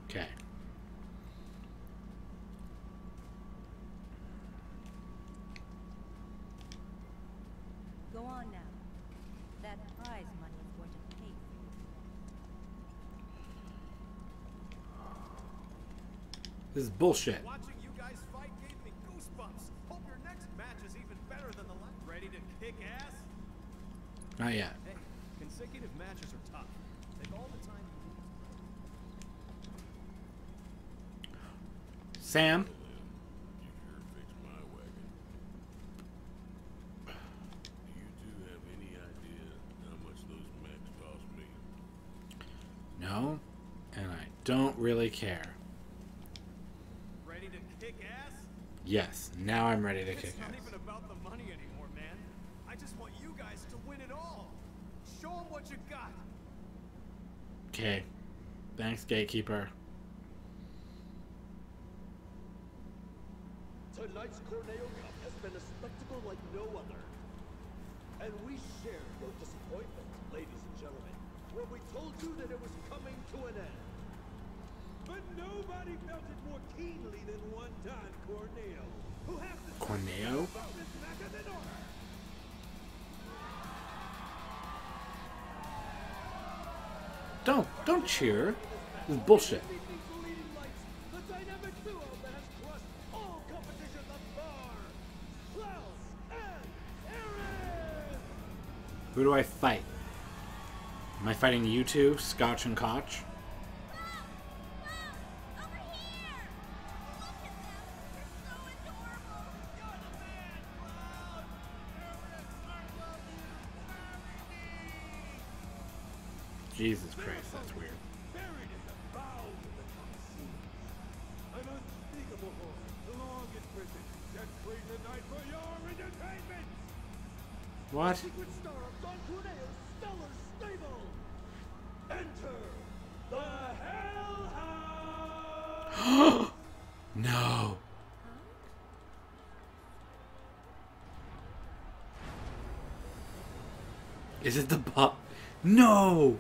Okay. Go on now. That prize money is going to pay for you. This is bullshit. Watching you guys fight gave me goosebumps. Hope your next match is even better than the last. Ready to kick ass? Not yet. Hey, consecutive matches are tough. Take all the time you need. Sam? You sure fixed my wagon. Do you two have any idea how much those mechs cost me? No, and I don't really care. Ready to kick ass? Yes, now I'm ready to kick It's not ass. even about the money anymore, man. I just want you guys to win it all. Show them what you got. Okay. Thanks, Gatekeeper. Tonight's Corneo Cup has been a spectacle like no other. And we share your disappointment, ladies and gentlemen, when we told you that it was coming to an end. But nobody felt it more keenly than one Don Corneo, who has to Corneo? bonus matches in order. Don't cheer. This is bullshit. The dynamic duo that has crushed all competition thus far. Klaus and Aaron! Who do I fight? Am I fighting you two, Scotch and Koch? Jesus Christ, that's weird. Buried in the bowels of the seas. An unspeakable horror, long in prison, set free tonight for your entertainment! What? Secret star of Don Corneo's stellar stable! Enter the Hell House! No. Is it the pop? No!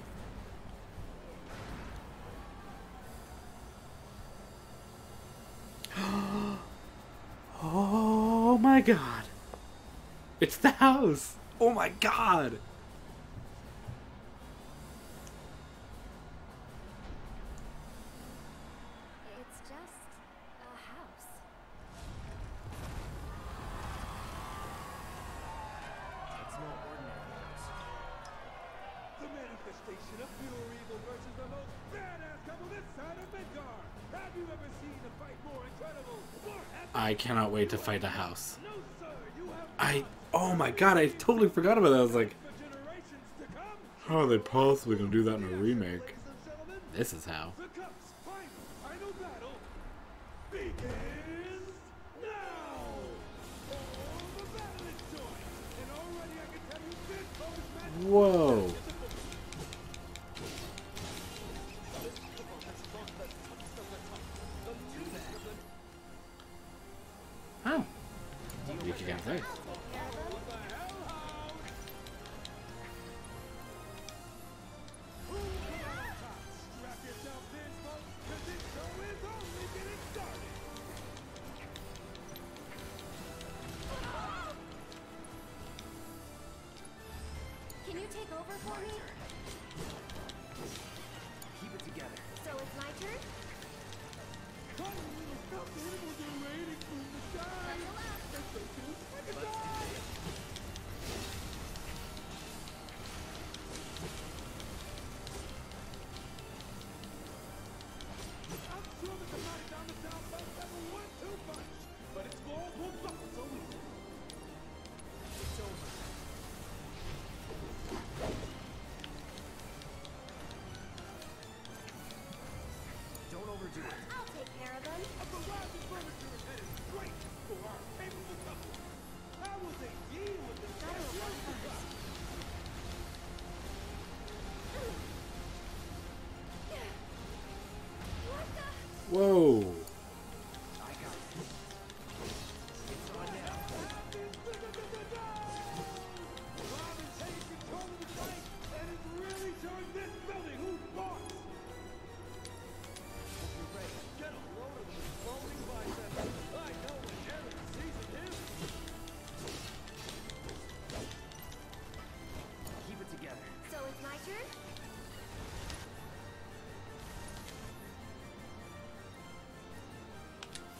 Oh my god. It's the house. Oh my god. It's just a house. It's no ordinary house. The manifestation of pure evil versus the most badass couple this side of Midgar! Have you ever seen a fight more incredible, more epic? I cannot wait to fight the house. No, sir, you have Oh my god, I totally forgot about that. I was like, for generations to come. how are they possibly gonna do that in a remake? Ladies and gentlemen, This is how. the Cup's final battle begins now! All the battle is joined, and already I can tell you this bonus match. Whoa. Oh. You can play. Strap yourself in, folks, 'cause this show is only getting started. Can you take over for me? Keep it together. So it's my turn? Finally, the stuffed animals are raining from the sky. That's so cute. Take a dive. I'm sure that the night down the south bus never went too much, but it's all whooped up so easy. It's over. Don't overdo it. I'll take care of them. A barrage of furniture is headed straight for our capable couple. How will they deal with this transformation? What the? Whoa. I got it. It's on now. Bob is taking control of the fight and is really showing this building who's boss.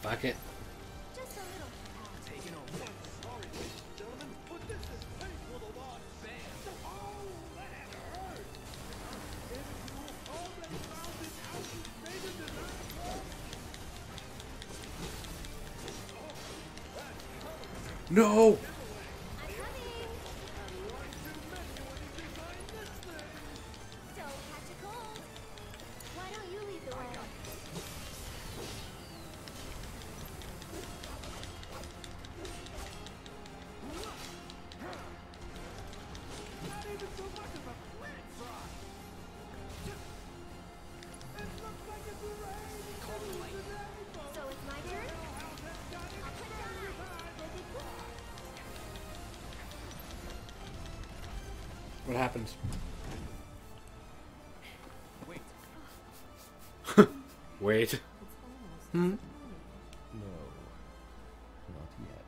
Fuck it. Just a little. Taking over. Sorry, ladies and gentlemen, but this is painful to watch. Oh, that hurt. If you already found it out, you made a disaster. No! I'm coming. Don't catch a cold. Why don't you lead the way? Not even so much as a plant fry. It looks like it's raining. So it's my turn? I'll put it on. What happens? Wait. Wait. Hmm? No, not yet.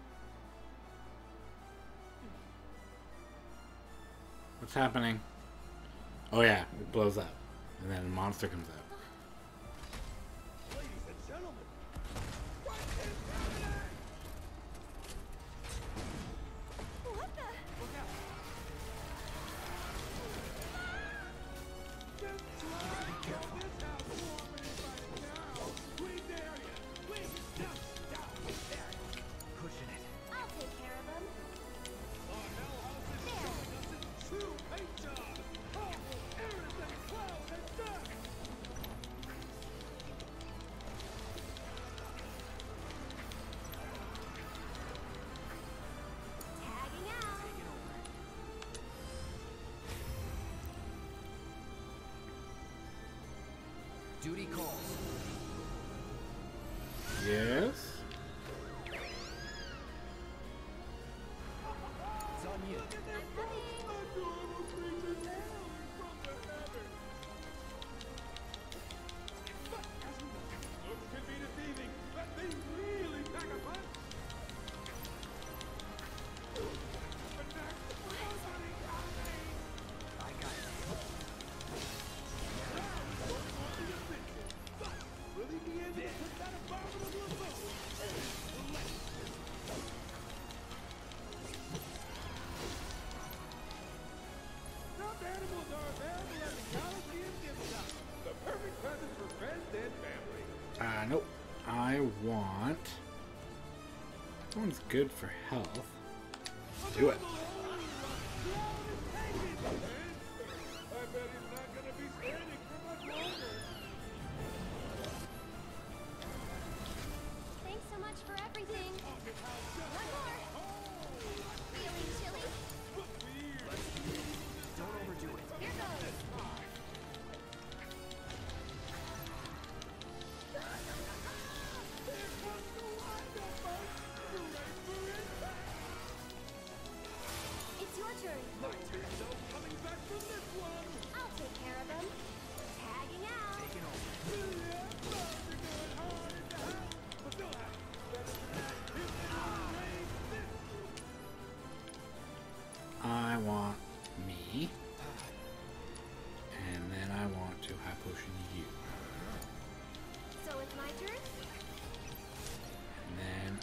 What's happening? Oh yeah, it blows up. And then a monster comes out. Ladies and gentlemen, what is happening? What the? Look out. Just try to get this house warming right now. We dare you. We just down there. Pushing it. I'll take care of them. Our hell house is showing us its true paint job. Awful errands and clouds and dust. Tagging out. Duty calls. Yes? It's on you. I'm coming. Adorable creatures hailing from the heavens. But as you know, looks can be deceiving, but they really pack a punch. Attack the somebody coming. I got it. Now we're on the offensive. But will he be able to put that abominable assault? Some animals are available at the Coliseum gift shop. The perfect present for friends and family. Nope. I want... That one's good for health. Do it. I bet he's not gonna be standing for much longer. Thanks so much for everything. One more. Feeling chilly? Don't overdo it. Here goes. It's your turn. My turn, though, coming back from this one. I'll take care of them. Tagging out. Taking over. Yeah, you're going hard in the house. But still have better than that. Hit it in the rain. I want me. And then I want to high potion you. So it's my turn? And then...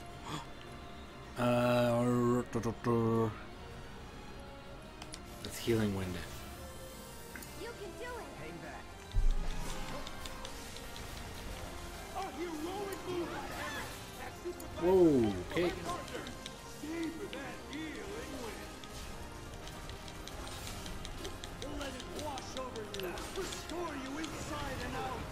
Let's healing wind it. You can do it. Hang back. A heroic move by Hammer. That super Whoa, okay. partner. Deep in that healing wind. Let it wash over you. Restore you inside and out.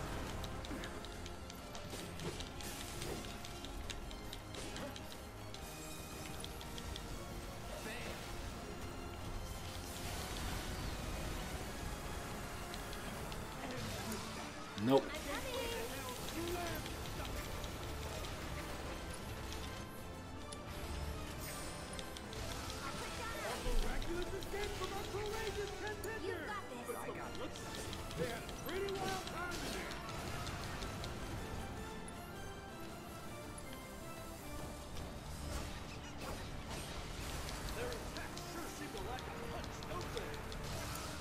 Nope. I'm coming. Miraculous escape from a courageous contender. You got this. I got this. They had a pretty wild time in there. Their attacks sure seem to lack a punch, don't they?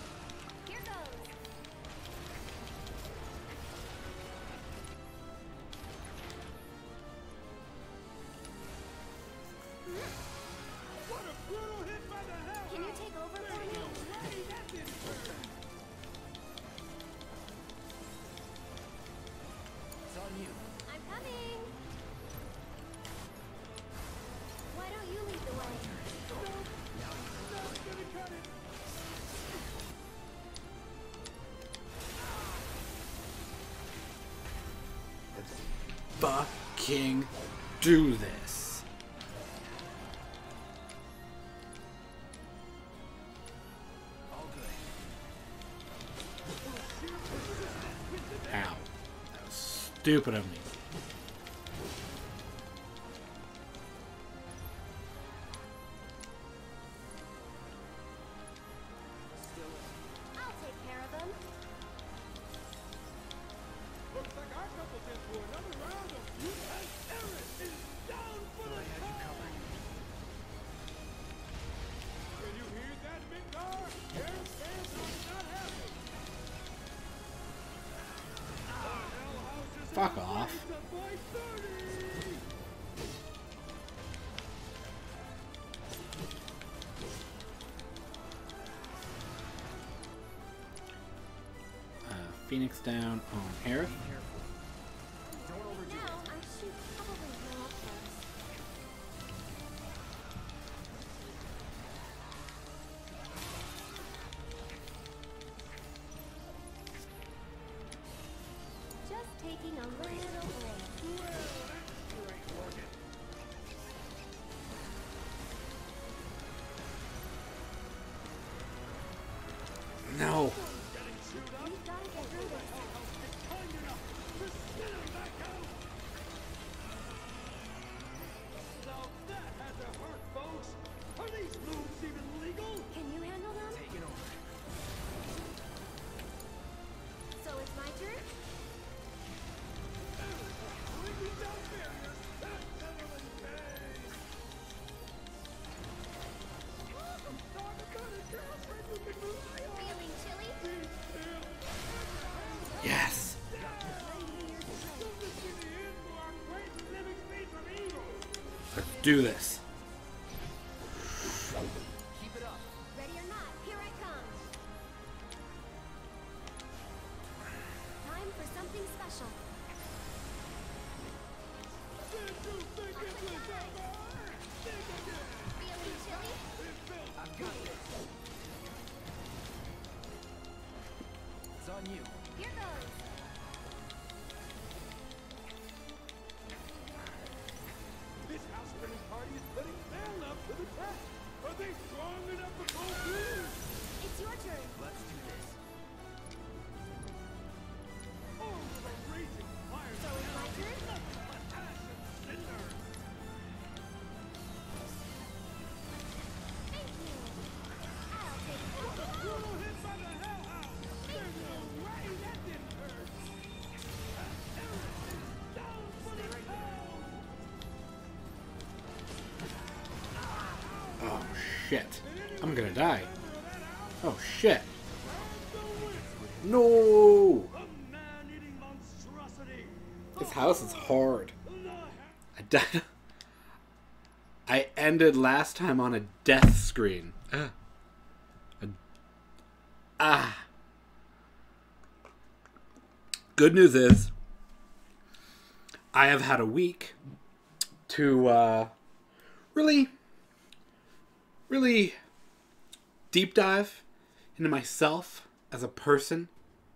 Here goes. you. I'm coming. Why don't you lead the way? Fucking do this. All good. Ow. That was stupid of me. I'll take care of them. Looks like our couple's in for another round of you and Aaron is down for the count. Can you hear that, Mikar? Aaron's fans are not happy. Hell House is Fuck in the off. race up by 30. Phoenix down on Aerith. Be careful. Don't overdo Now, it. I should probably heal up first. Just taking a little break. No. We've got to get through this. Kind enough to send him back out. Now that had to hurt, folks. Are these moves even legal? Can you handle them? Taking over. So it's my turn? Bringing down barriers. That gentleman pays. Talk about a girlfriend you can rely on. Feeling chilly? Yes. Let's do this. Keep it up. Ready or not, here I come. Time for something special. Feeling chilly? I've got this. It's on you. Here goes. This house spinning party is putting their love to the test. Are they strong enough to pull through? It's your turn. Let's do this. Oh, the raging fire! So it's my turn? Nothing but ash and cinder. Thank you. I'll take it. Brutal hit by the hell house. There's no way that didn't hurt. Aaron is down for the count. Oh shit. I'm gonna die. Oh shit. No. A man-eating monstrosity. This house is hard. I died. I ended last time on a death screen. Good news is, I have had a week to really deep dive into myself as a person.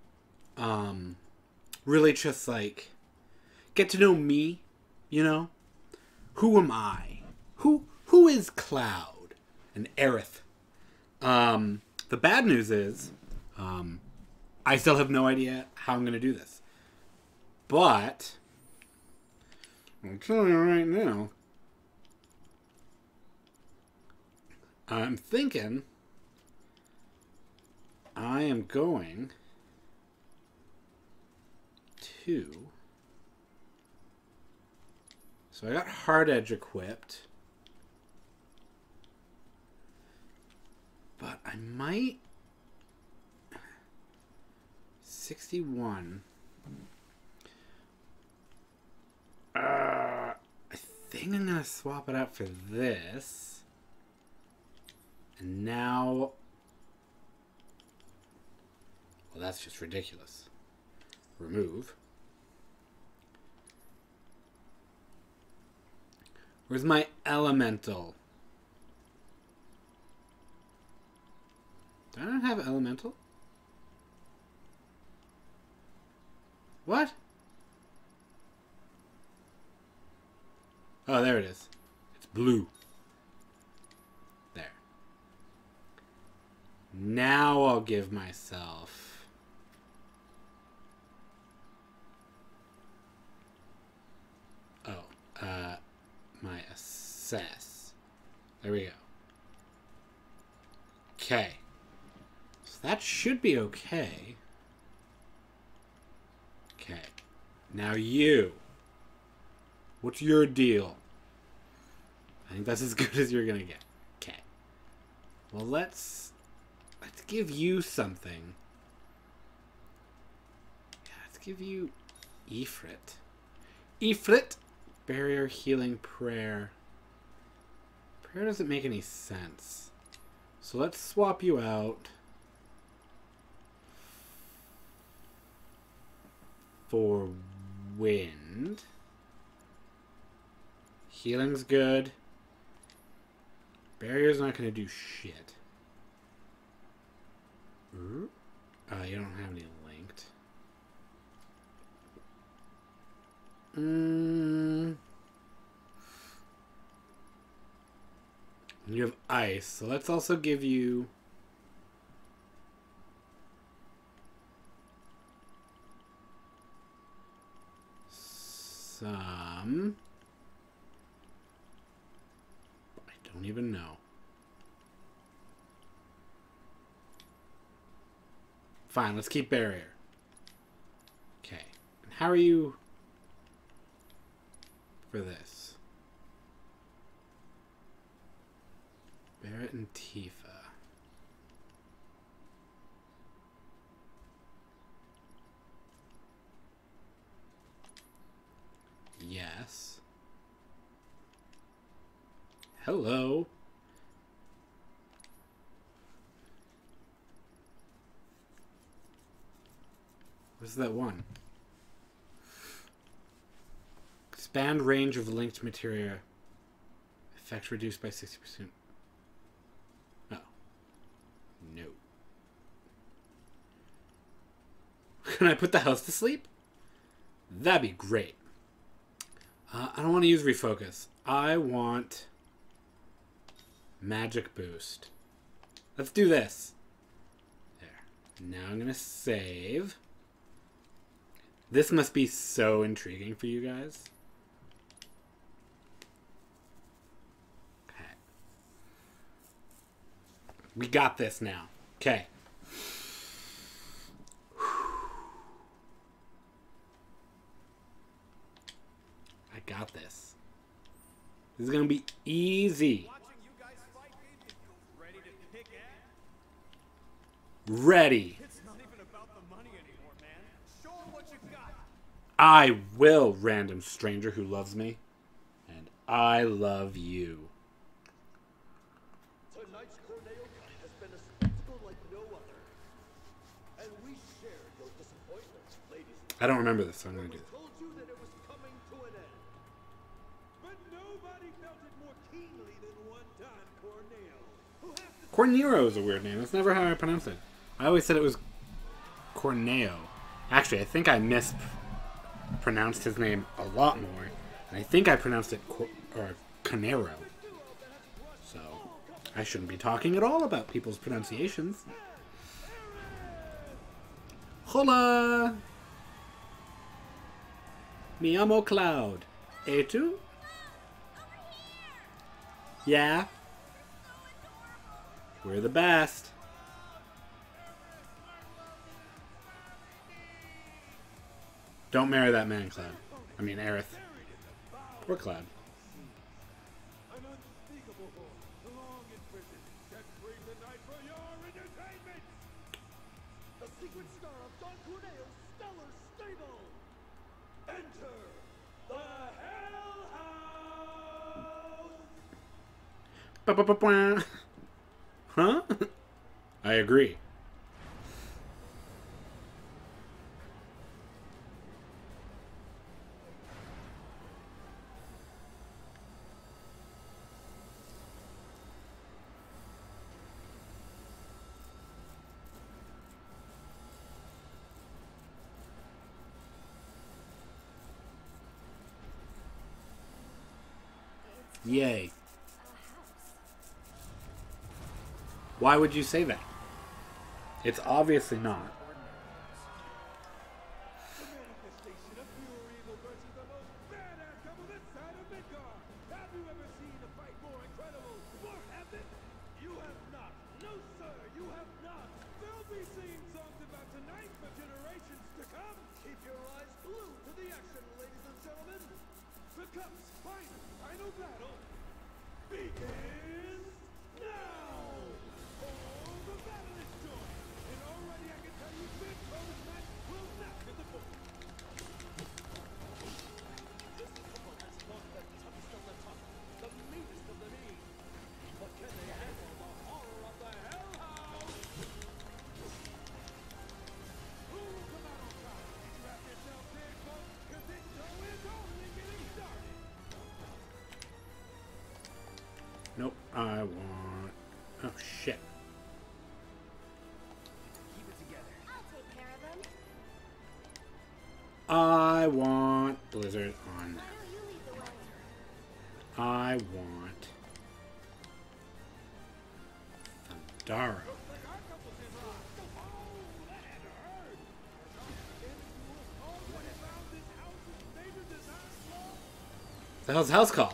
Really just like get to know me, you know? Who am I? Who is Cloud and Aerith? The bad news is, I still have no idea how I'm going to do this. But, I'll tell you right now, I'm thinking I am going to... So I got Hard Edge equipped. But I might... 61. I think I'm going to swap it out for this. And now... Well, that's just ridiculous. Remove. Where's my elemental? Do I not have elemental? What? Oh, there it is. It's blue. There. Now I'll give myself... my assess. There we go. Okay. So that should be okay. Okay. Now you. What's your deal? I think that's as good as you're gonna get. Okay. Well, let's give you something. Yeah, let's give you Ifrit. Ifrit! Barrier, healing, prayer. Prayer doesn't make any sense. So let's swap you out for wind. Healing's good. Barrier's not going to do shit. You don't have any linked. You have ice, so let's also give you some... I don't even know. Fine, let's keep barrier. Okay. And how are you for this? Barrett and Tifa. Yes. Hello. What's that one? Expand range of linked materia. Effect reduced by 60%. Oh. No. Can I put the house to sleep? That'd be great. I don't want to use refocus. I want magic boost. Let's do this. There. Now I'm going to save. This must be so intriguing for you guys. Okay. We got this now. Okay. I got this. This is going to be easy. Ready. I will, random stranger who loves me. And I love you. Tonight's Corneo Cup has been a spectacle like no other. And we share your disappointment, ladies. I don't remember this, so I'm going to do this. Told you that it was coming to an end. But nobody felt it more keenly than one time Corneo, who has to Cornero is a weird name. That's never how I pronounce it. I always said it was Corneo. Actually, I think I mispronounced his name a lot more. And I think I pronounced it Conero. So, I shouldn't be talking at all about people's pronunciations. Hola! Me llamo Cloud. ¿Y tú? Yeah? We're the best. Don't marry that man, Cloud. I mean, Aerith. Poor Cloud. an unspeakable horror, long in prison, set free tonight for your entertainment! The secret star of Don Corneo's stellar stable. Enter the Hell House. Ba-ba-ba-ba. Huh? I agree. Yay. A house. Why would you say that? It's obviously not. The manifestation of pure evil versus the most badass couple this side of Midgard. Have you ever seen a fight more incredible, more epic? You have not. No, sir, you have not. They'll be singing songs about tonight for generations to come. Keep your eyes glued to the action, ladies and gentlemen. The Cup's final battle begins now. Oh, the battle is joined, and already I can tell you this close match will not get the book. This couple has fought the toughest of the tough, the meanest of the mean. But can they handle the horror of the Hell House? Who will come out on top? Strap yourself in, folks, because this show is only getting started. Nope. I want... Oh, shit. Keep it together. I'll take care of them. I want Blizzard on. Why don't you lead the way? I want Thundara. Like our couple's in rock. Oh, that had to hurt. Already found this house's major design flaw. The hell's house call?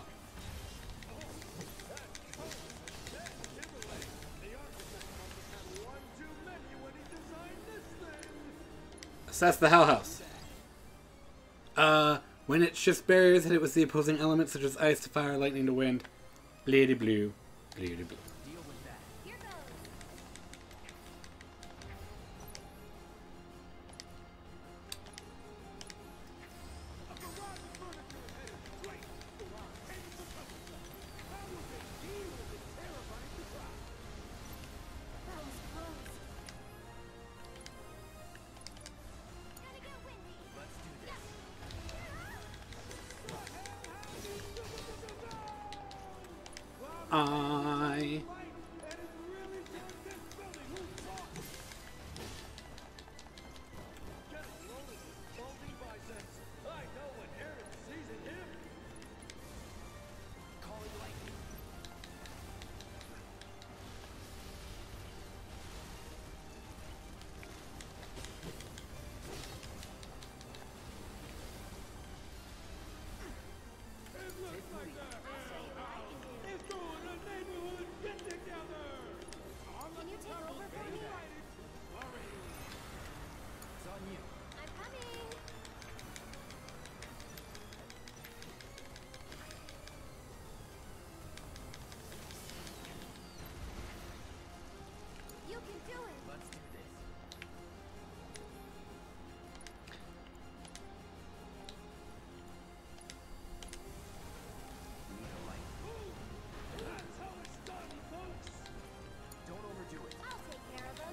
Assess the Hell House. When it shifts barriers, hit it with the opposing elements such as ice to fire, lightning to wind. Bleedy blue. Bleedy blue. Deal with that. Here goes. A garage of furniture is headed straight to our tents of comfort. How will they deal with this terrifying surprise? That was close. Gonna get windy. Let's do this. I... Light, and it's really from this building. Who saw it? Get a load of his bulging biceps. I know when Aaron sees in him. Calling lightning. It looks like the Hell House is doing a neighborhood get together. Can you take over for me? It's on you. I'm coming. You can do it. Let's do this. Need a light. That's how it's done, folks. Don't overdo it. I'll take care of them.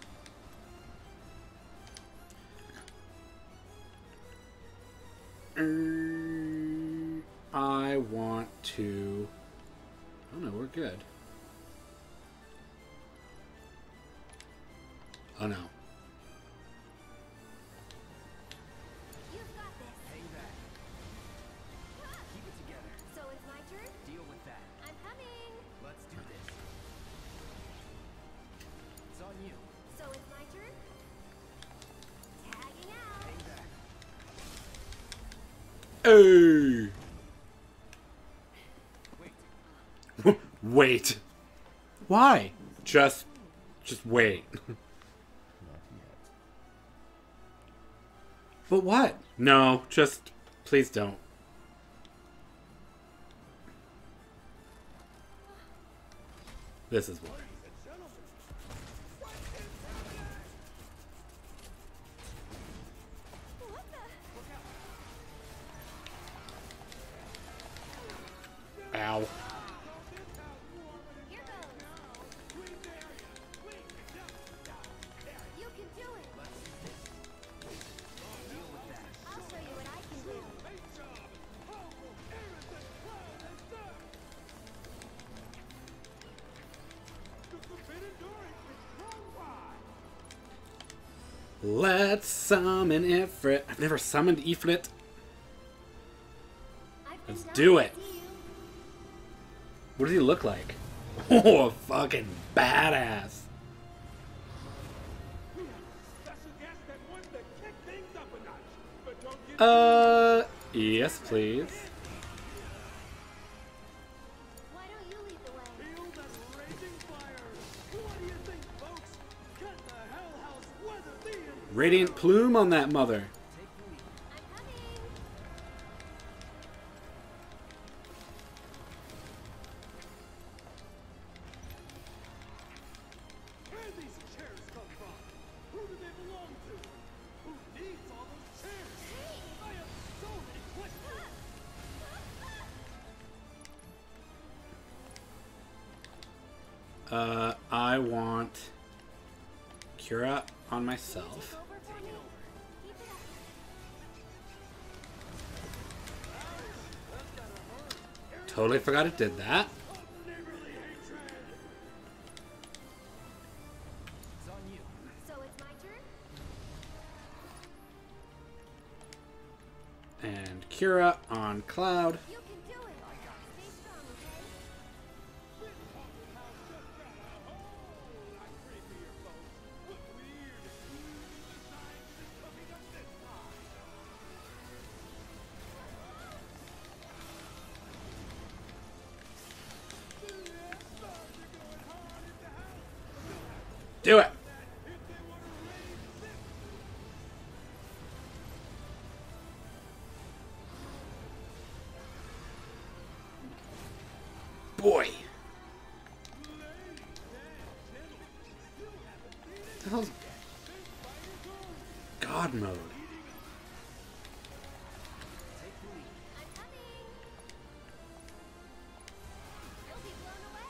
I want to... Oh no, we're good. Oh no. You've got this. Hang back. Keep it together. So it's my turn? Deal with that. I'm coming. Let's do this. It's on you. So it's my turn? Tagging out. Hang back. Hey! Wait. Wait. Why? Just wait. But what? No, just please don't. This is what. What the? Ow. Here goes. You can do it. I'll show you what I can do. Let's summon Ifrit. I've never summoned Ifrit. I've been Let's dying do to it. see you. What does he look like? Oh, a fucking badass. Special guest that wants to kick things up a notch. But don't get Yes, please. Why don't you lead the way? feel that raging fire. What do you think, folks? Can the hell house weather the Radiant plume on that mother. I'm coming. Where do these chairs come from? Who do they belong to? Who needs all those chairs? I have so many questions. I want Cura on myself. Over for me. Keep it up. Totally forgot it did that. Neighborly hatred. It's on you. So it's my turn? And Cura on Cloud. You can do it. Stay strong, okay? This haunted house just got a whole lot creepier, folks. What weird and gloomy design is coming up this time? Do it. Boy. What the hell's God mode? Take the lead. I'm coming. You'll be blown away.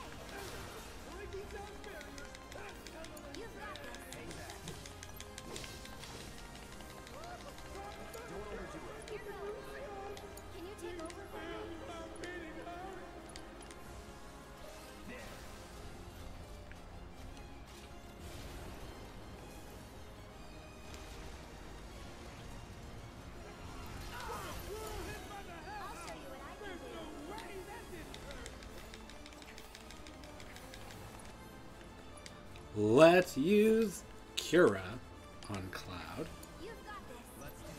You've got this. Hang back. Don't overdo it. Here goes. Can you take over for me? I'll show you what I can do. Let's use Cura on Cloud. You've got this. Let's do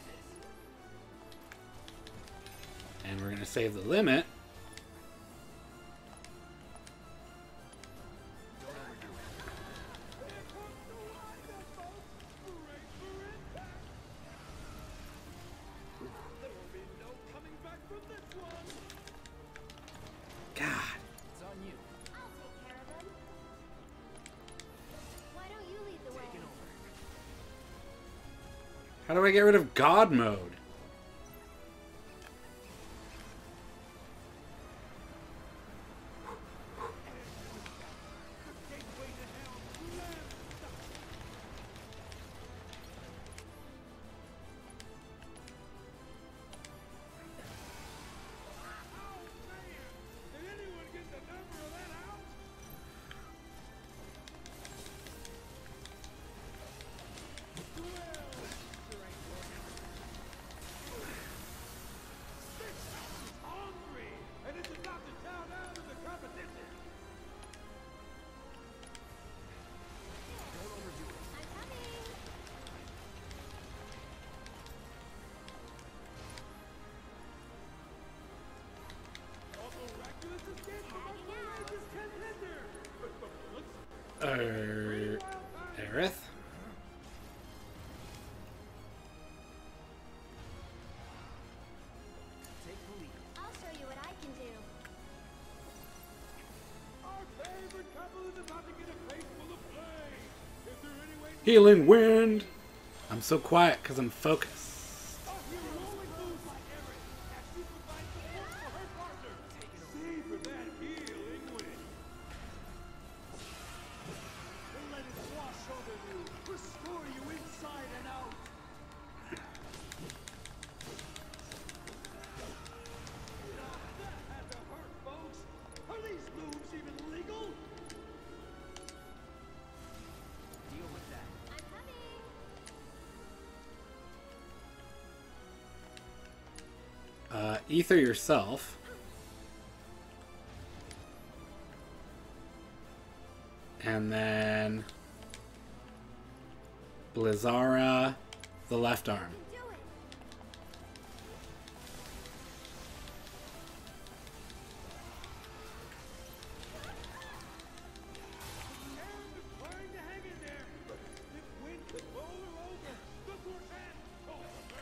this. And we're going to save the limit. Don't overdo it. There will be no coming back from this one. God. It's on you. I'll take care of him. Why don't you lead the way? Taking over. How do I get rid of God mode? Gateway to hell slams Oh, man! Did anyone get the number of that out? Well, sure ain't working. This house is hungry, and it's about to chow down to the competition. Don't overdo it. I'm coming. Miraculous escape from Tagging our out. courageous contender. But let's Aerith? Take the lead. I'll show you what I can do. Our favorite couple is about to get a face full of play. Is there any way Healing wind. I'm so quiet because I'm focused. to rolling moves like Erin as she provides support for her partner? Savor that healing wind. Let it wash over you, restore you inside and out. Now that had to hurt, folks. Are these moves even legal? Deal with that. I'm coming. Ether yourself. And then Blizzara, the left arm. Do it. Aaron is trying to hang in there. This wind could blow her over. Look where that told her.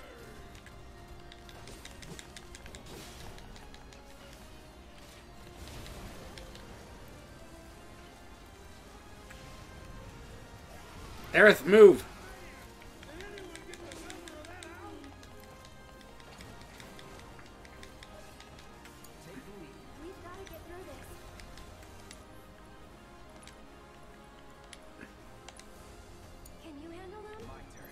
Aerith, move! Did anyone get the number of that out? Take the lead. We've got to get through this. Can you handle them? My turn.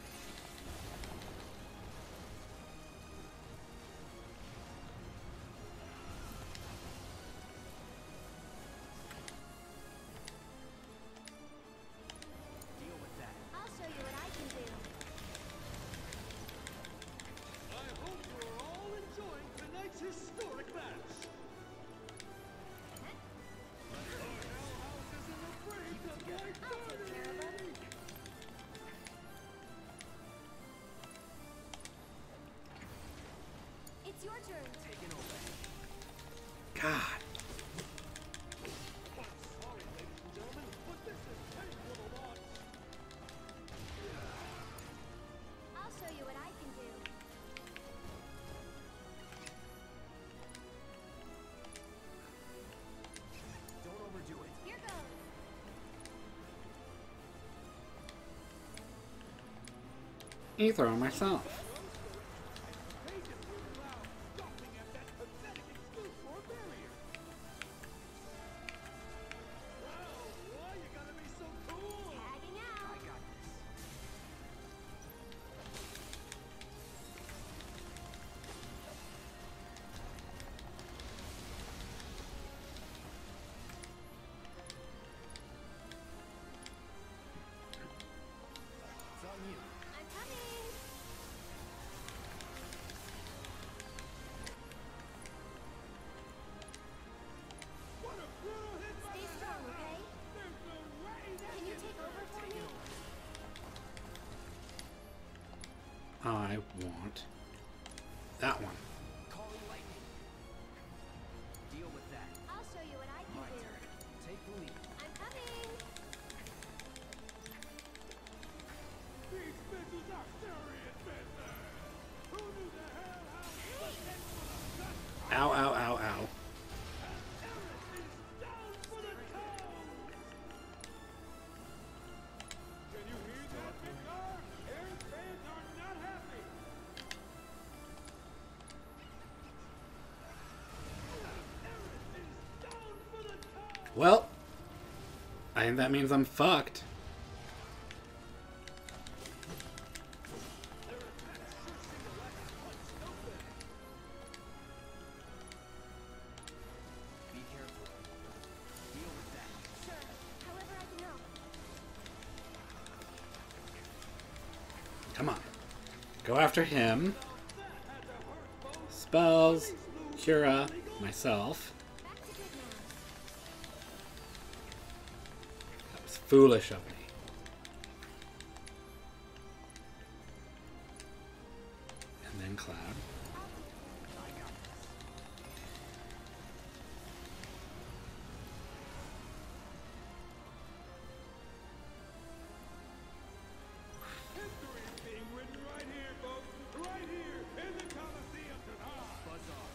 Deal with that. I'll show you what I can do. I hope you are all enjoying tonight's historic match. Our hell house isn't afraid to play I'll take care of them. It's your turn. Taking over. God. Sorry, ladies and gentlemen, but this is painful to watch. I'll show you what I can do. Don't overdo it. Here goes. Ether on myself. They just were loud, scoffing at that pathetic excuse for a barrier. Wow, why you gotta be so cool? Tagging I out. got this. It's on you. I'm coming. What a brutal hit by Stay the strong, hell okay? house. There's no way that Can you take over for me? I want that one. Calling lightning. Deal with that. I'll show you what I can My do. turn. Take the lead. I'm coming. These missiles are serious business. Who knew the hell house was head for the gut? Ow, ow, ow, ow. Aaron is down for the count. Can you hear that, Vicar? Aaron's fans are not happy. Aaron is down for the count. Well, I think that means I'm fucked. Be careful. Deal with that. Sure. However I can help. Come on. Go after him. Spells, Cura, myself. Back to good now. That was foolish of me. And then Cloud. I got this. History is being written right here, folks. Right here in the Coliseum tonight. Buzz off.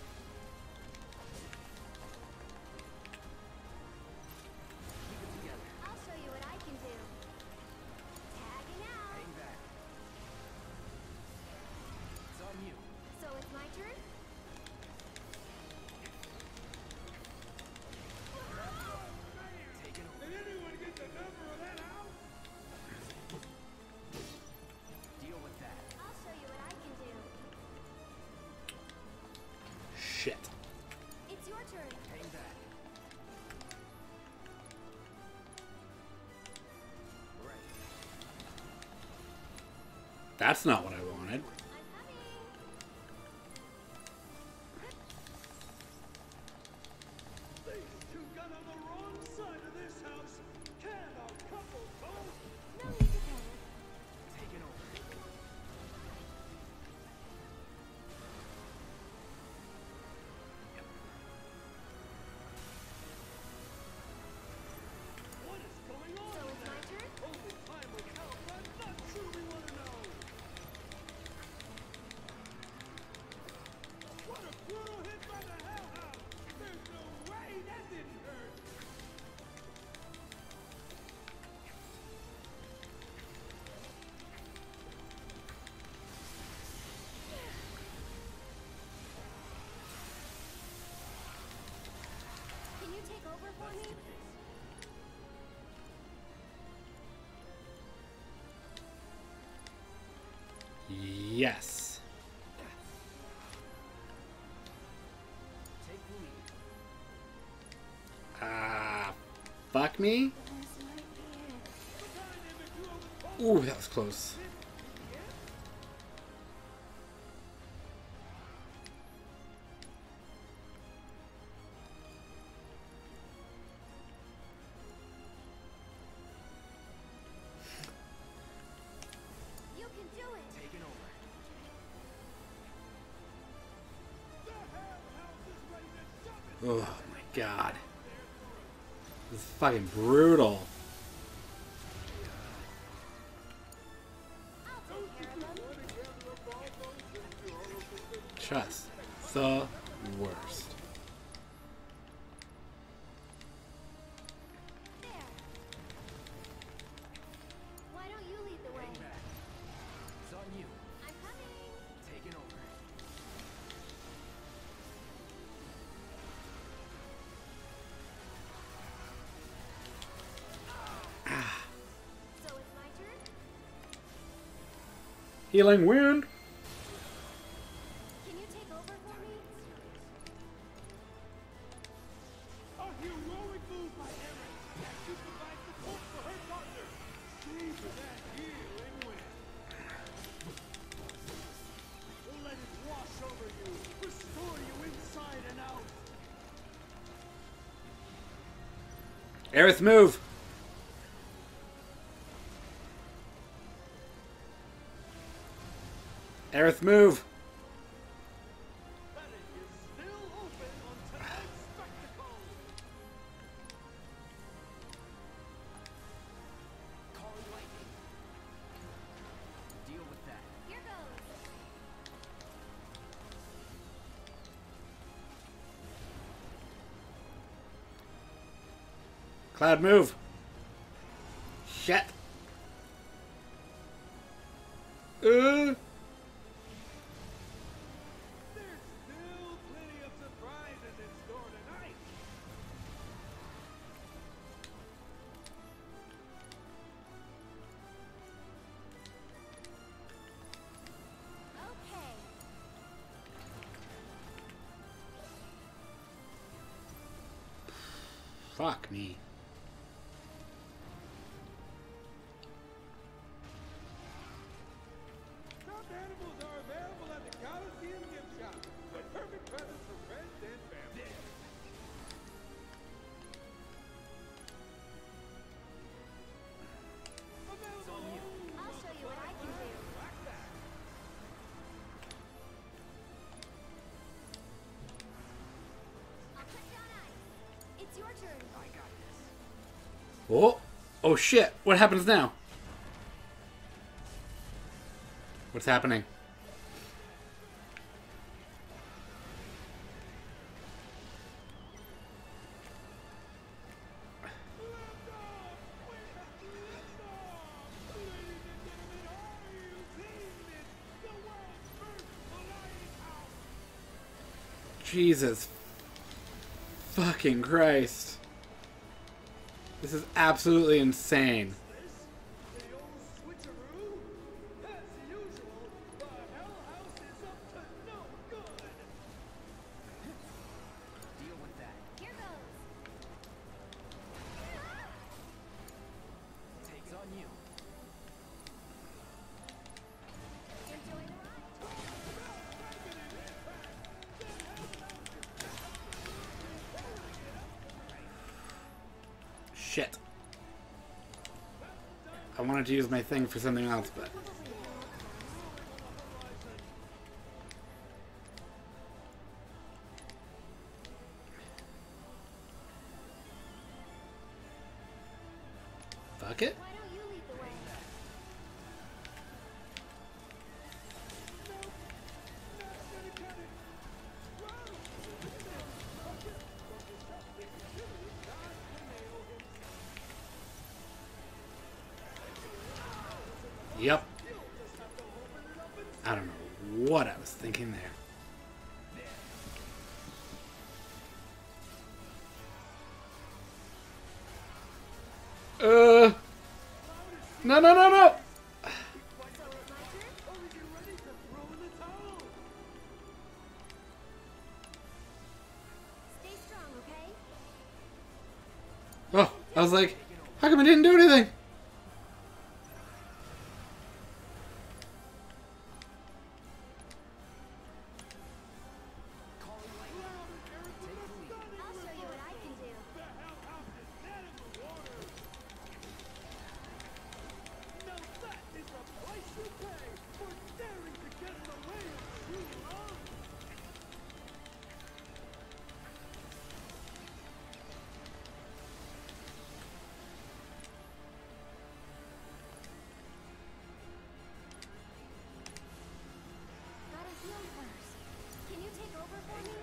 Keep it together. I'll show you what I can do. Tagging out. Hang back. It's on you. So it's my turn? Taking over. Did anyone get the number of that house? Deal with that. I'll show you what I can do. Shit. It's your turn. Hang back. Right. That's not what I wanted. I'm coming. These two got on the wrong side of this house. Can our take over for me? Yes. Take the lead. Ah, fuck me. Ooh, that was close. You can do it. Taking over. Oh my god. This is fucking brutal. I'll take care of them. Just the worst. There. Why don't you lead the way? Back. It's on you. I'm coming. Taking over. So it's my turn? Healing wind. Can you take over for me? A heroic move by Erin as she provides support for her partner. Save for that heal and win. Let it wash over you, restore you inside and out. Aerith, move. Aerith, move. Betting is still open on tonight's spectacle. Calling lightning. Deal with that. Here goes. Cloud, move. Shit. There's still plenty of surprises in store tonight. Okay. Fuck me. Stuffed animals are available at the Coliseum gift shop. A perfect present for friends and family. Available. I'll show you what I can do. Like that. I'll put down ice. It's your turn. I got this. Oh. Oh shit. What happens now? What's happening? Jesus fucking Christ. This is absolutely insane. The old switcheroo? As usual, the Hell House is up to no good. Deal with that. Here goes. Takes on you. Enjoy the ride. Shit. I wanted to use my thing for something else, but... Fuck it. Why don't you lead the way? Yep. I don't know what I was thinking there. No, no, no, no! So it's my turn? Or is he ready to throw in the towel? Stay strong, okay? Oh, I was like, how come I didn't do anything? Calling lightning. Take the lead. I'll show you what I can do. The hell house is dead in the water. Now that is the price you pay for daring to get in the way of true love. Gotta heal first. Can you take over for me?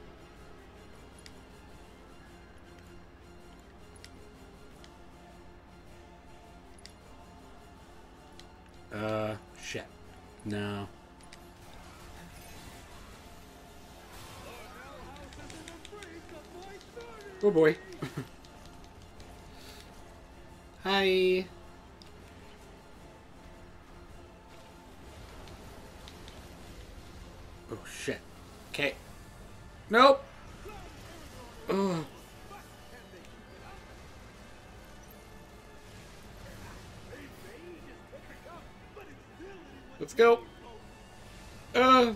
Shit. No. Oh boy. Hi. Oh shit. Okay. Nope. Ugh. Let's go. The fortunes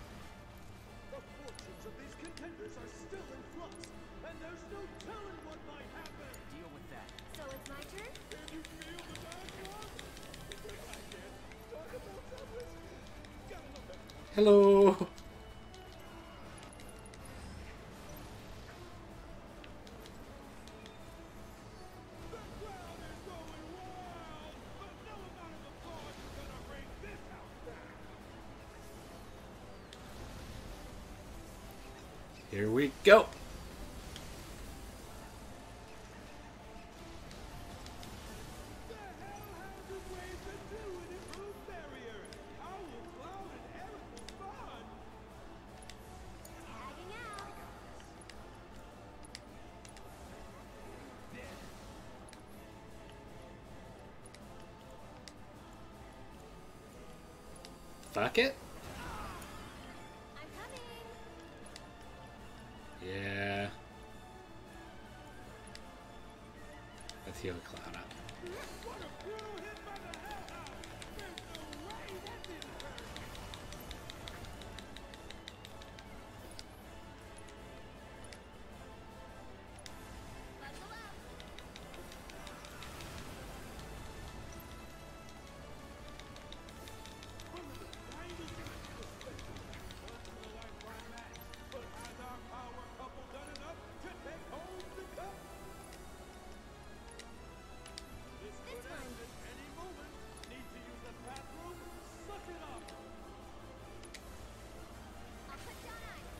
of these contenders are still in flux, and there's no telling what might happen. Deal with that. So it's my turn? Can you feel the backlog? I can't. Talk about selfless. Gotta love that. Hello. The crowd is going wild, but no amount of applause is gonna bring this house down. Here we go. The hell houses ways to do and improve barriers. Owl, Cloud, and Eric will spawn. Tagging out. Fuck it. I'm coming. Yeah. Let's heal the cloud up. What a brutal hit by the hell house. There's no way that didn't hurt. Buckle up. One of the finest once-in-a-lifetime match. But has our power couple done enough to take home the cup? This could one. end at any moment. Need to use the bathroom? Suck it up. I'll put you on ice.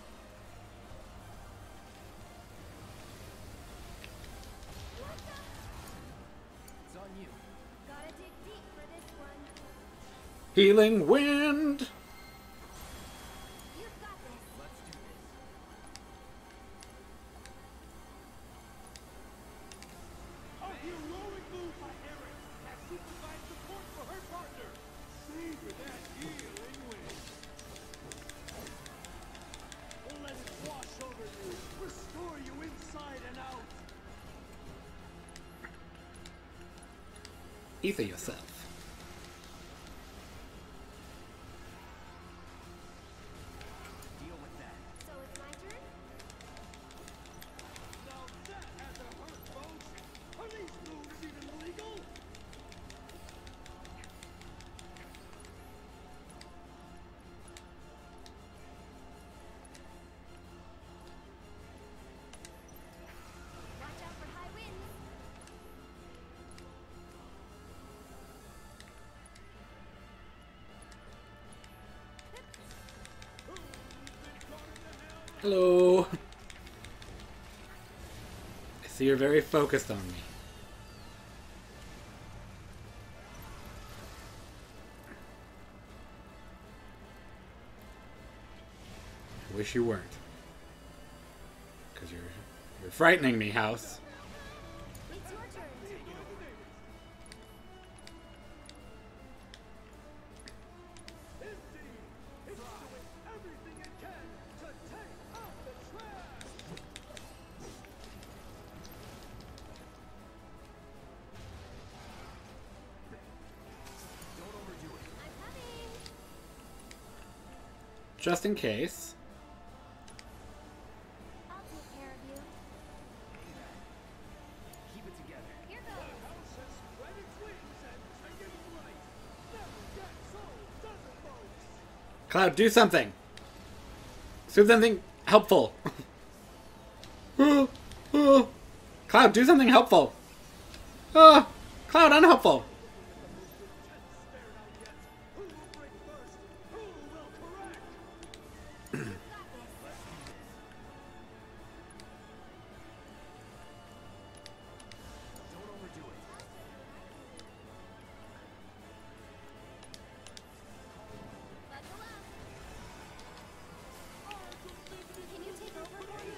What the? It's on you. Gotta dig deep for this one. Healing wind. You've got this. Let's do this. A heroic move by Eric as she provides support for her partner. Savor that healing wind. Let it wash over you, restore you inside and out. Ether yourself. Deal with that. So it's my turn? Now that has a hurt, folks. Are these moves even legal? Watch out for high winds. Hello. I see you're very focused on me. I wish you weren't. Because you're frightening me, House. It's your turn. just in case. I'll take care of you. Keep it together. Here The goes. house has spread its wings and taken flight. Never gets old, does it, folks? Cloud, do something. Do something helpful. Cloud, do something helpful. Cloud, unhelpful. Stared out yet. Who will break first? Who will correct? Don't overdo it. Buckle up. Can you take over for me?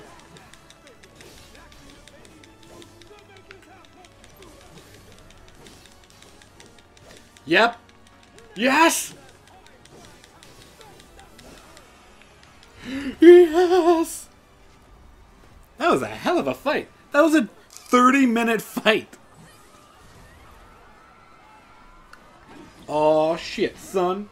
Yep. Yes! Yes! That was a hell of a fight. That was a 30-minute fight. Aw, shit, son.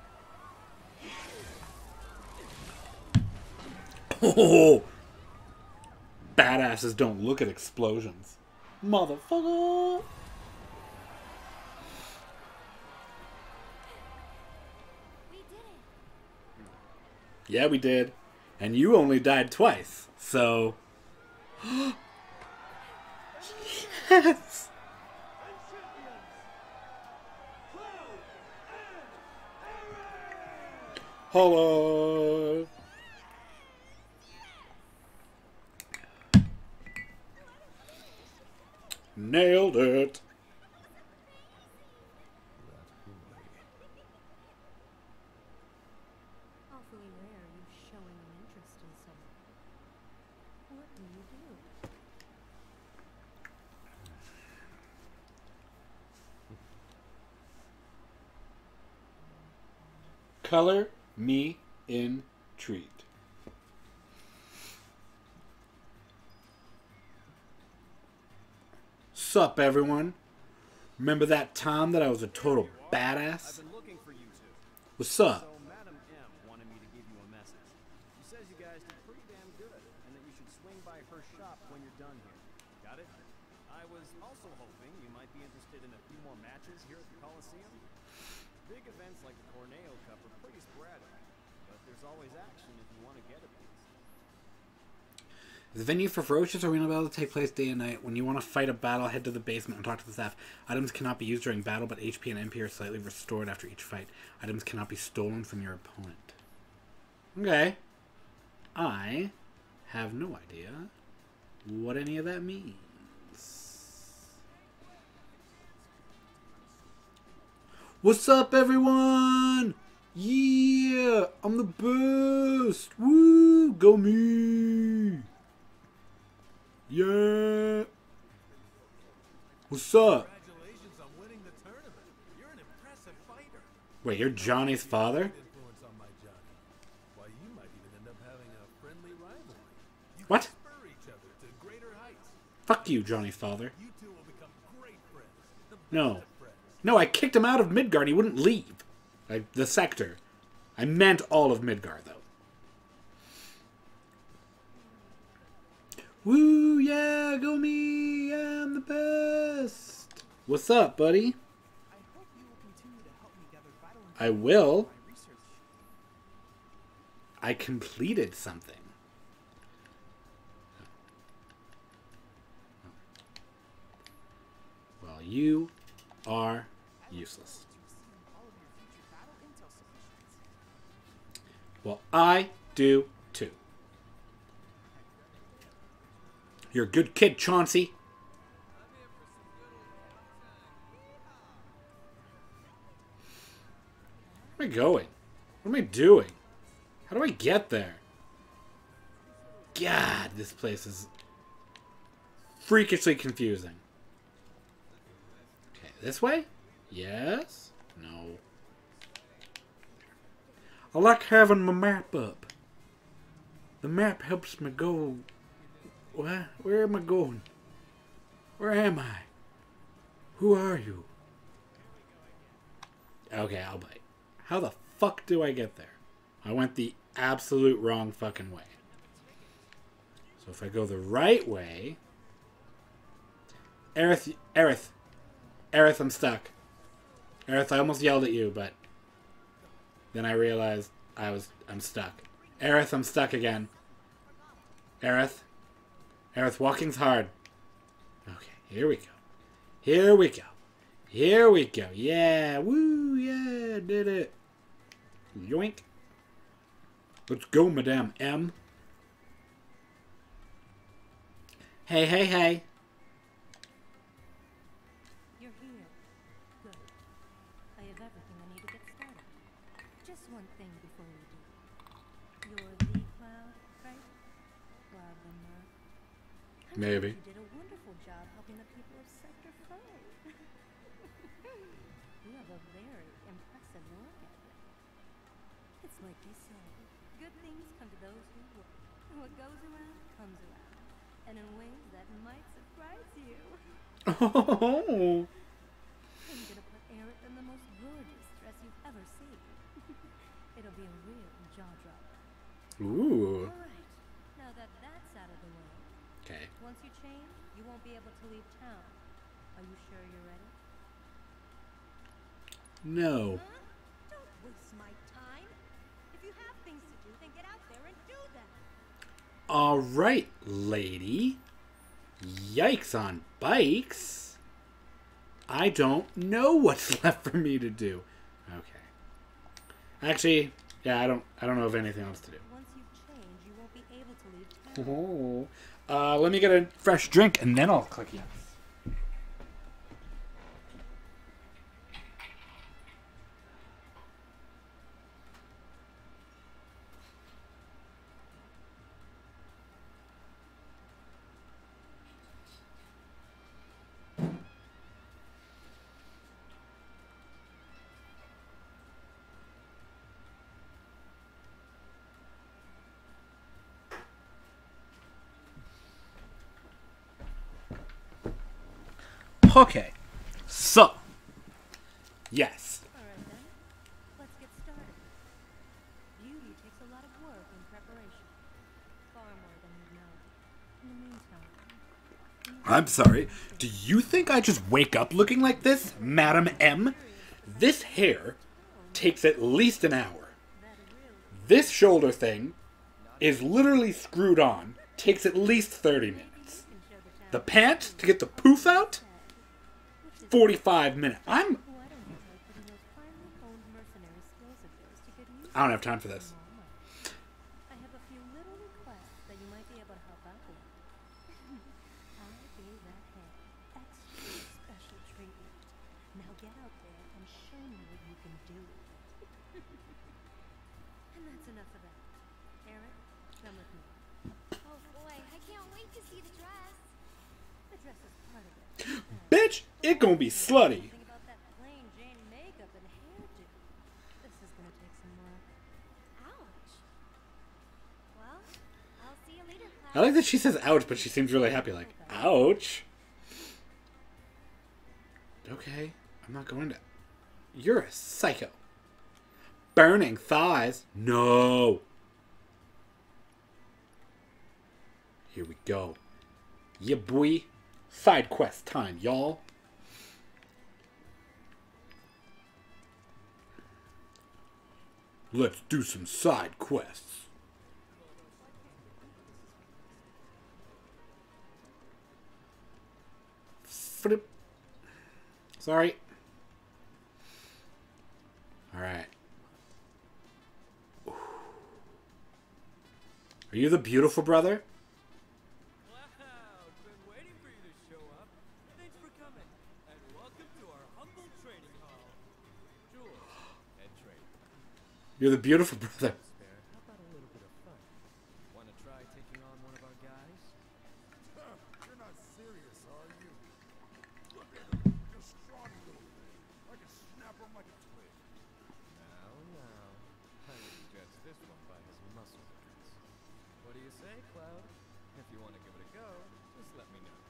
Oh! Badasses don't look at explosions. Motherfucker! We did it. Yeah, we did. And you only died twice, so... Yes! And champions! Cloud and Eric! Hello! Nailed it! Awfully rare you showing an interest in someone. What do you do? Color me intrigued. Sup, everyone? Remember that time that I was a total badass? I've been looking for you two. What's up? So Madam M wanted me to give you a message. She says you guys do pretty damn good, and that you should swing by her shop when you're done here. Got it? I was also hoping you might be interested in a few more matches here at the Coliseum. Big events like the Corneo Cup are pretty sporadic, but there's always action if you want to get a piece. Is the venue for ferocious arena battle to take place day and night? When you want to fight a battle, head to the basement and talk to the staff. Items cannot be used during battle, but HP and MP are slightly restored after each fight. Items cannot be stolen from your opponent. Okay. I have no idea what any of that means. What's up, everyone? Yeah, I'm the best. Woo, go me. Yeah. What's up? Congratulations on winning the tournament. You're an impressive fighter. Wait, you're Johnny's father? Influence on my Johnny. Why, you might even end up having a friendly rivalry. You What? can spur each other to greater heights. Fuck you, Johnny's father. You two will become great friends. The best No. of friends. No, I kicked him out of Midgard. He wouldn't leave. The sector. I meant all of Midgard, though. Woo, yeah, go me. I'm the best. What's up, buddy? I hope you will continue to help me gather vital I will. my research. I completed something. Well, you are useless. All of your future battle intel submissions. Well, I do too. You're a good kid, Chauncey. Where am I going? What am I doing? How do I get there? God, this place is freakishly confusing. Okay, this way? Yes? No. I like having my map up. The map helps me go. What? Where am I going? Where am I? Who are you? Okay, I'll bite. How the fuck do I get there? I went the absolute wrong fucking way. So if I go the right way... Aerith, I'm stuck. Aerith, I almost yelled at you, but then I realized I'm stuck. Aerith, I'm stuck again. Aerith, walking's hard. Okay, here we go. Here we go. Here we go. Yeah, woo, yeah, did it. Yoink. Let's go, Madame M. Hey, hey, hey. You're here. Good. I have everything I need to get started. Just one thing before we do. You're the Cloud, right? Cloud the Merc. Maybe. You did a wonderful job helping the people of Sector 5. You have a very impressive work ethic. It's like they say, good things come to those who work. And what goes around comes around. And in ways that might surprise you. Oh. I'm gonna put Aerith in the most gorgeous dress you've ever seen. It'll be a real jaw-dropper. Ooh. Alright, now that that's out of the way, Okay. once you change, you won't be able to leave town. Are you sure you're ready? No. Huh? Don't waste my time. If you have things to do, then get out there and do them. All right, lady. Yikes on bikes. I don't know what's left for me to do. Okay. Actually, yeah, I don't know of anything else to do. Once you change, you won't be able to leave town. Oh. Let me get a fresh drink and then I'll click yes. Okay. So. Yes. Alright then, let's get started. Beauty takes a lot of work and preparation. Far more than you know. In the meantime, I'm sorry. Do you think I just wake up looking like this, Madam M? This hair takes at least an hour. This shoulder thing is literally screwed on. Takes at least 30 minutes. The pants to get the poof out? 45 minutes. why don't you try putting those finely honed mercenary skills of yours to good use? I don't have time for this. I have a few little requests that you might be able to help out with. I gave that hair extra special treatment. Now get out there and show me what you can do with it. And that's enough of that. Eric, come with me. Oh boy, I can't wait to see the dress. The dress is part of it. Bitch, it gonna be slutty. Think about that plain Jane makeup and hairdo. This is gonna take some work. Ouch. Well, I'll see you later, I Cloud. like that she says ouch, but she seems really happy like, ouch. Okay, I'm not going to... You're a psycho. Burning thighs. No. Here we go. Yeah, boy. Side quest time, y'all. Let's do some side quests. Flip. Sorry. Alright. Are you the beautiful brother? Wow, been waiting for you to show up. Thanks for coming, and welcome to our humble training hall. Jules, head trainer. You're the beautiful brother. Spare, how about a little bit of fun? Want to try taking on one of our guys? You're not serious, are you? Look at him, just scrawny little thing. I can snap him like a twig. Now, I wouldn't judge this one by his muscle mass. What do you say, Cloud? If you want to give it a go, just let me know.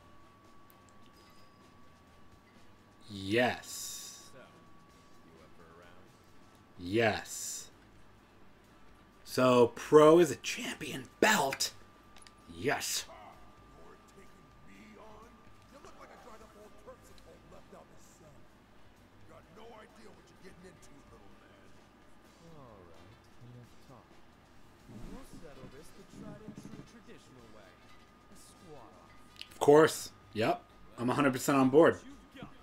Yes. So, you up for a round? Yes. So, pro is a champion belt. Yes. You're taking me on? You look like a dried up old terpsichore left out his son. You got no idea what you're getting into, little man. Alright, enough talk. We'll settle this the tried and true traditional way. A squat off. Of course. Yep. I'm 100% on board. You've got.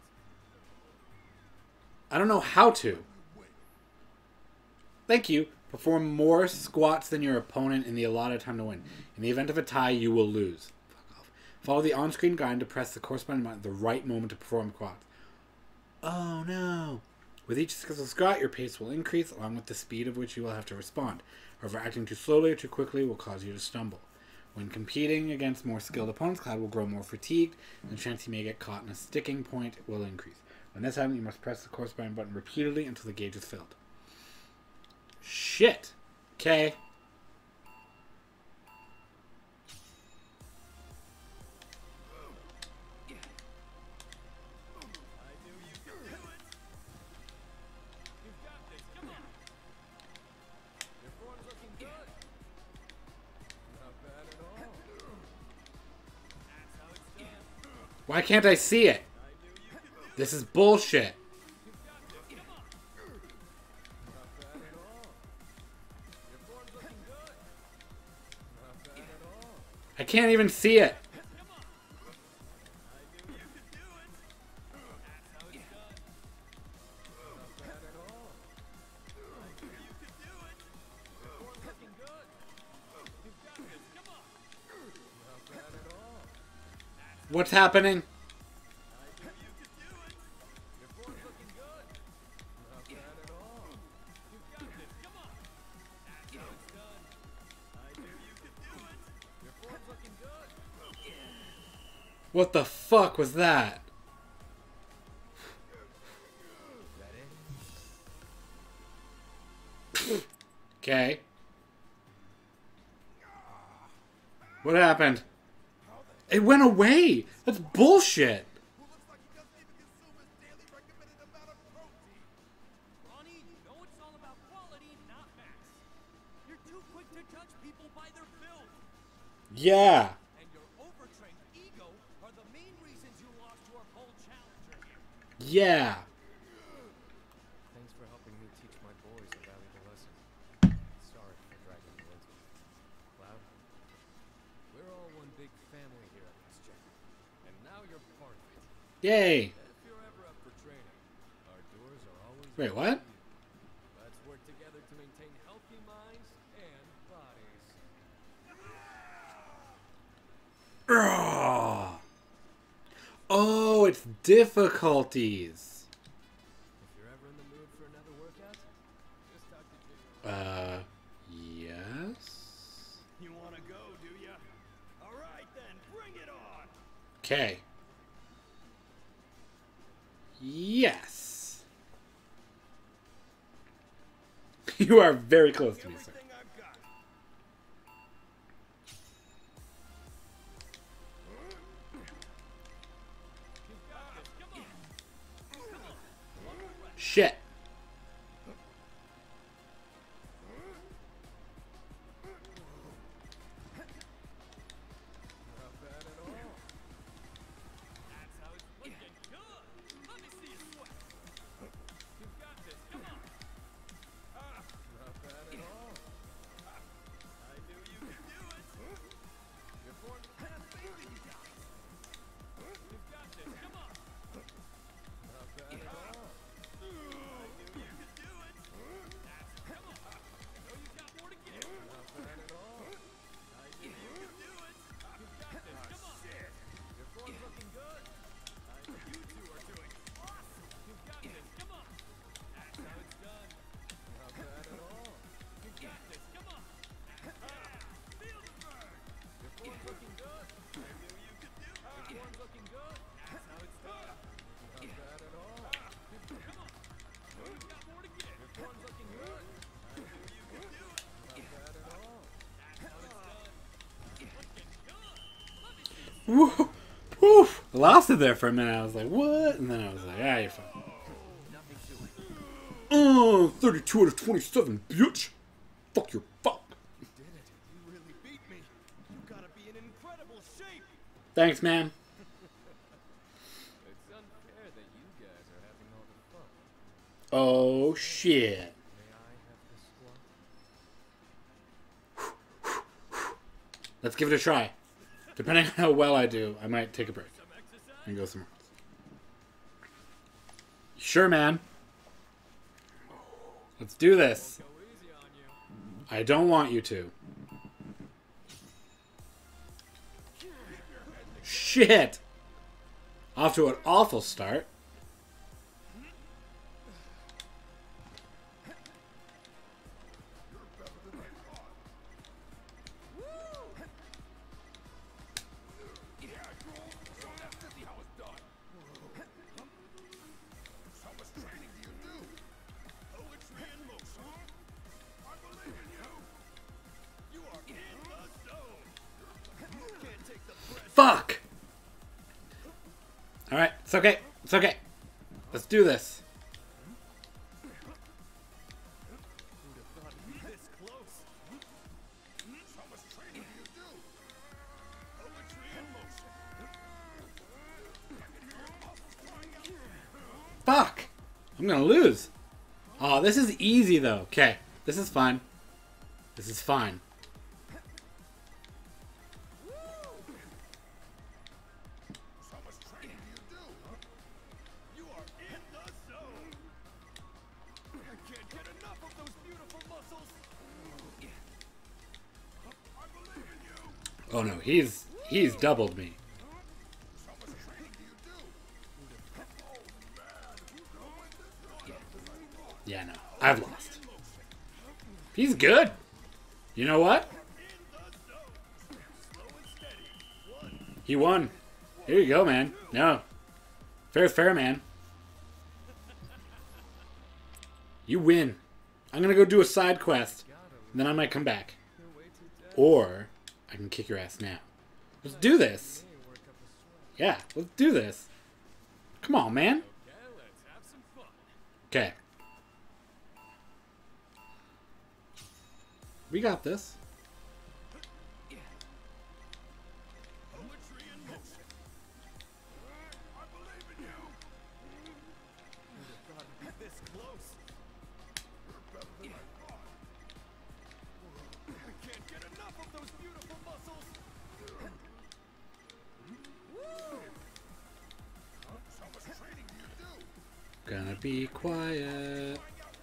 I don't know how to. Thank you. Perform more squats than your opponent in the allotted time to win. In the event of a tie, you will lose. Fuck off. Follow the on-screen guide to press the corresponding button at the right moment to perform squats. Oh no. With each successful squat, your pace will increase, along with the speed of which you will have to respond. However, acting too slowly or too quickly will cause you to stumble. When competing against more skilled opponents, Cloud will grow more fatigued, and the chance he may get caught in a sticking point will increase. When this happens, you must press the corresponding button repeatedly until the gauge is filled. Shit. Okay. Why can't I see it? This is bullshit. I can't even see it. What's happening? What the fuck was that? Okay. What happened? It went away! That's bullshit! Who looks like he doesn't even consume his daily recommended amount of protein. Ronnie, you know it's all about quality, not mass. You're too quick to judge people by their build. Yeah. And your overtrained ego are the main reasons you lost to our bold challenger here. Yeah. Thanks for helping me teach my boys a valuable lesson. Sorry for dragging you into it. Cloud, we're all one big family here at this gym. And now you're part of it. Yay. If you're ever up for training, our doors are always Wait, open what? to you. Let's work together to maintain healthy minds and bodies. Ugh. Oh, it's difficulties. If you're ever in the mood for another workout, just talk to Jimmy. Yes. You want to go, do ya? All right, then, bring it on. Okay. Yes. You are very close to me, sir. Everything I've got. Shit. Not bad at all. That's how it's looking. Good. Let me see you sweat. You've got this. Come on. Not bad at all. I knew you could do it. You're born with that faith in you guys. You've got this. Come on. Not bad at all. I knew you could do it. That's come on. I know you've got more to give. Not bad at all. I knew you could do it. You've got this. Come on. Your form's looking good. I know you two are doing awesome. You've got this. Come on. That's how it's done. Not bad at all. You've got this. Come on. Feel the burn. Your form's looking good. I knew you could do it. Your form's looking good. That's how it's done. Not bad at all. Come on. You've got more to give. Your form's looking good. I knew you could do it. Not bad at all. That's how it's done. Looking good. Let me see you. Woo. Woof. I lost it there for a minute. I was like, what? And then I was like, ah, you're fine. Nothing to it. Oh, 32 out of 27, bitch. Fuck your fuck. in incredible shape. Thanks, man. It's unfair that you guys are having all the fun. Oh, shit. May I have the squad? Let's give it a try. Depending on how well I do, I might take a break and go somewhere else. Sure, man. Let's do this. Go easy on you. I don't want you to. Shit! Off to an awful start. Fuck! Alright, it's okay. It's okay. Let's do this. Fuck! I'm gonna lose. Oh, this is easy though. Okay, this is fine. This is fine. Oh no, he's doubled me. Yeah, no, I've lost. He's good. You know what? He won. Here you go, man. No. Fair's fair, man. You win. I'm gonna go do a side quest, and then I might come back. Or I can kick your ass now. Let's do this. Yeah, let's do this. Come on, man. Okay. We got this. Gonna be quiet.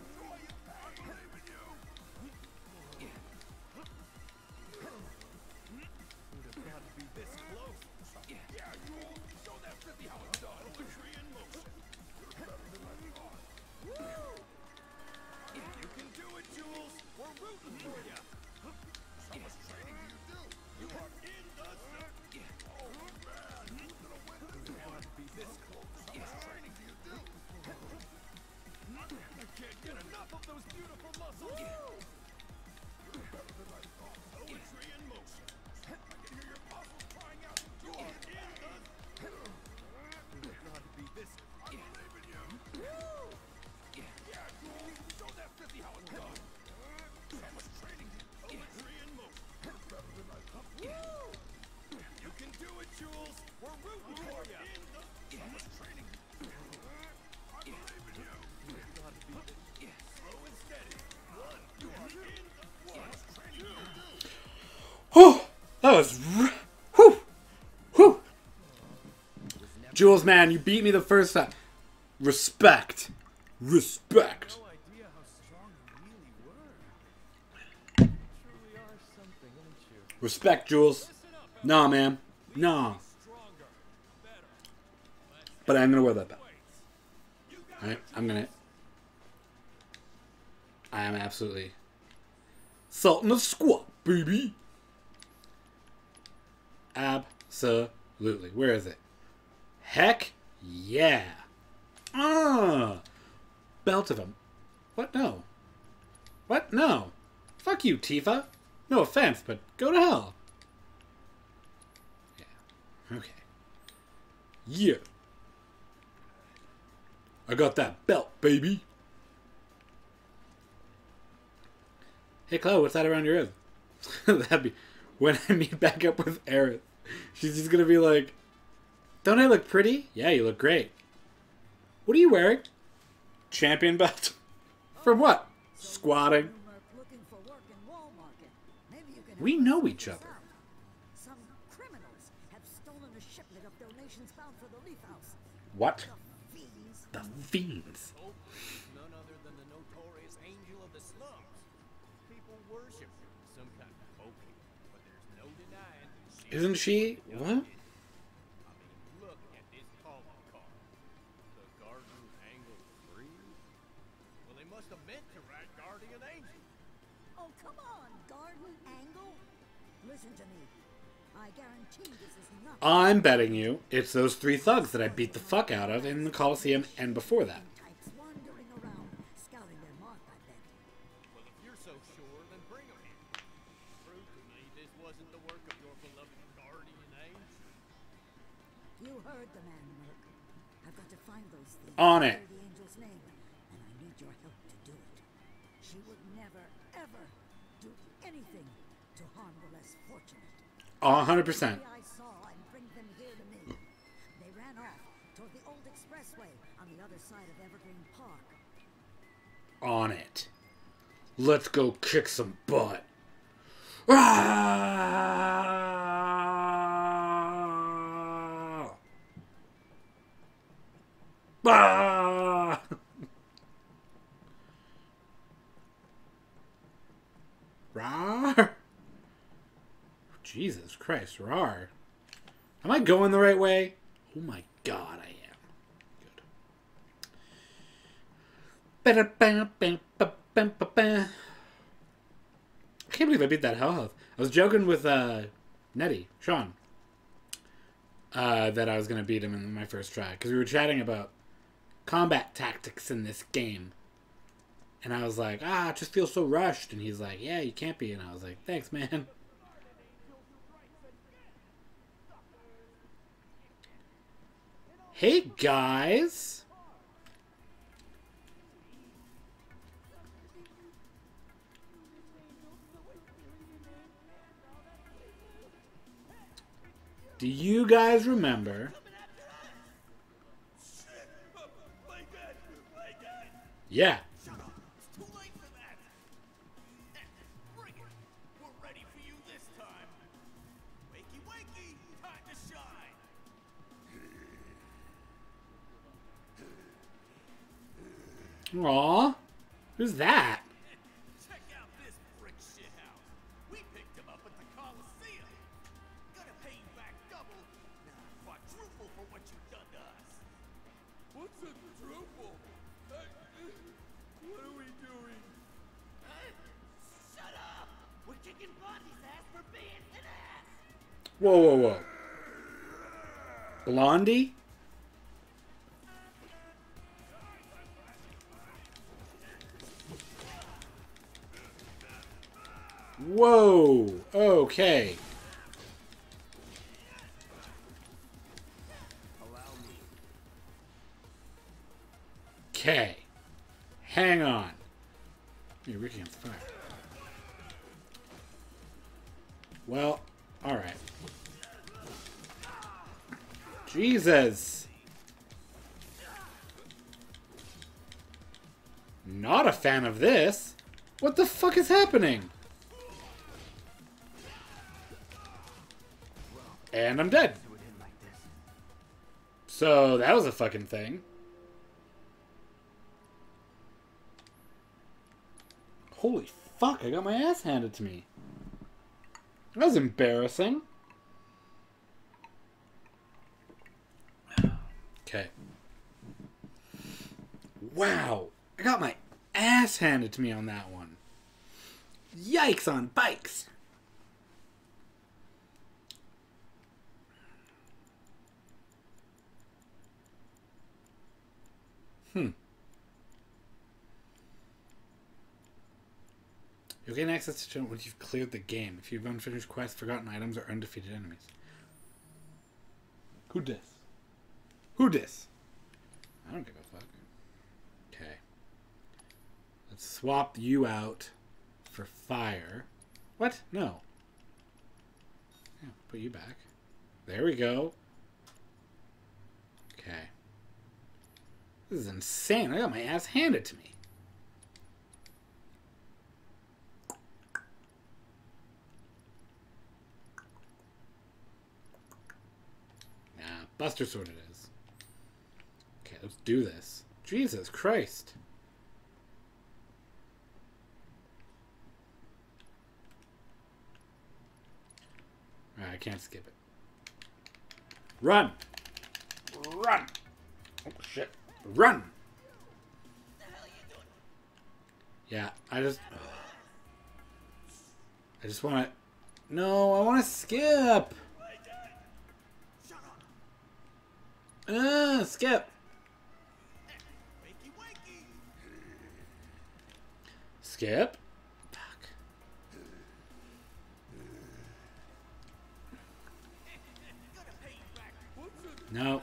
Oh, that was whew, whew. Jules, man, you beat me the first time. Respect, respect. No idea how strong you really were. Truly are something, aren't you? Respect, Jules. Nah, man, nah. But I'm gonna wear that belt. Alright, I am absolutely salting the squat, baby. Absolutely. Where is it? Heck yeah. Belt of him. What? No. What? No. Fuck you, Tifa. No offense, but go to hell. Yeah. Okay. Yeah. I got that belt, baby. Hey, Cloud, what's that around your ears? That'd be... when I meet back up with Aerith, she's just gonna be like, "Don't I look pretty? Yeah, you look great. What are you wearing? Champion belt? From what? Squatting." Looking for work in Wall Market. Maybe you can We help us know sort each this other. out. Some criminals have stolen a shipment of donations bound for the Leaf House. What? The fiends. The fiends. None other than the notorious angel of the slums. People worship her as some kind of okay, but there's no denying Isn't she? What? I mean, look at this calling card. The Garden Angle 3? Well, they must have meant to write Guardian Angel. Oh, come on, Garden Angle. Listen to me. I guarantee this is not. I'm betting you it's those 3 thugs that I beat the fuck out of in the Coliseum and before that. Types wandering around, scouting their mark, I bet. Well, if you're so sure, then bring them here. Prove to me this wasn't the work of your beloved Guardian Angel. You heard the man, Merc. I've got to find those things. On it. The angel's name, and I need your help to do it. She would never, ever do anything to harm the less fortunate. 100%. I saw and bring them here to me. They ran off toward the old expressway on the other side of Evergreen Park. On it. Let's go kick some butt. Ah! Ah! Rawr. Jesus Christ, rawr. Am I going the right way? Oh my god, I am. Good. I can't believe I beat that hell health. I was joking with Nettie, Sean, that I was going to beat him in my first try. Because we were chatting about combat tactics in this game. And I was like, it just feels so rushed. And he's like, yeah, you can't be. And I was like, thanks, man. Hey, guys. Do you guys remember? Yeah. Shut up. It's too late for that. Bring it. We're ready for you this time. Wakey, wakey. Time to shine. Aw. Who's that? Check out this brick shit house. We picked him up at the Coliseum. Gonna pay you back double, quadruple for what you've done to us. What's a quadruple? What are we doing? Shut up! We're kicking Blondie's ass for being an ass. Whoa, whoa, whoa. Blondie? Whoa. Okay. Okay. Hang on. You're reaching on fire. Well, alright. Jesus. Not a fan of this. What the fuck is happening? And I'm dead. So that was a fucking thing. Holy fuck, I got my ass handed to me. That was embarrassing. Okay. Wow. I got my ass handed to me on that one. Yikes on bikes. You'll gain access to once you've cleared the game. If you've unfinished quests, forgotten items, or undefeated enemies. Who dis? Who dis? I don't give a fuck. Okay. Let's swap you out for fire. What? No. Yeah, put you back. There we go. Okay. This is insane. I got my ass handed to me. Nah, Buster Sword it is. Okay, let's do this. Jesus Christ. I can't skip it. Run! Run! Oh, shit. Run! Yeah, I just want to... No, I want to skip! Skip! Skip? Fuck. No.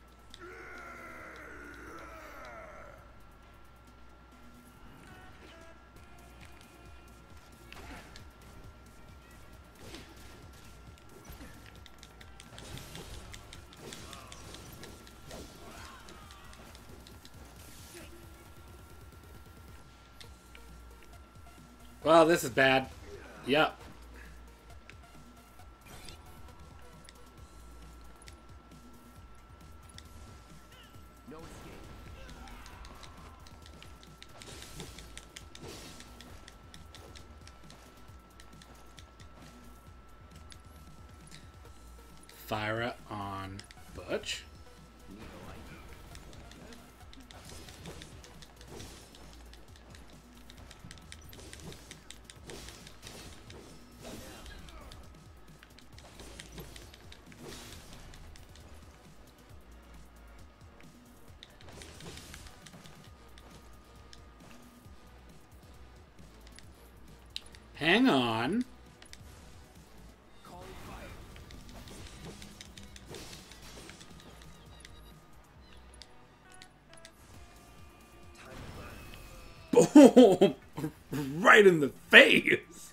Well, this is bad. Yep. No escape. Fire on Butch. Hang on. Boom! Right in the face!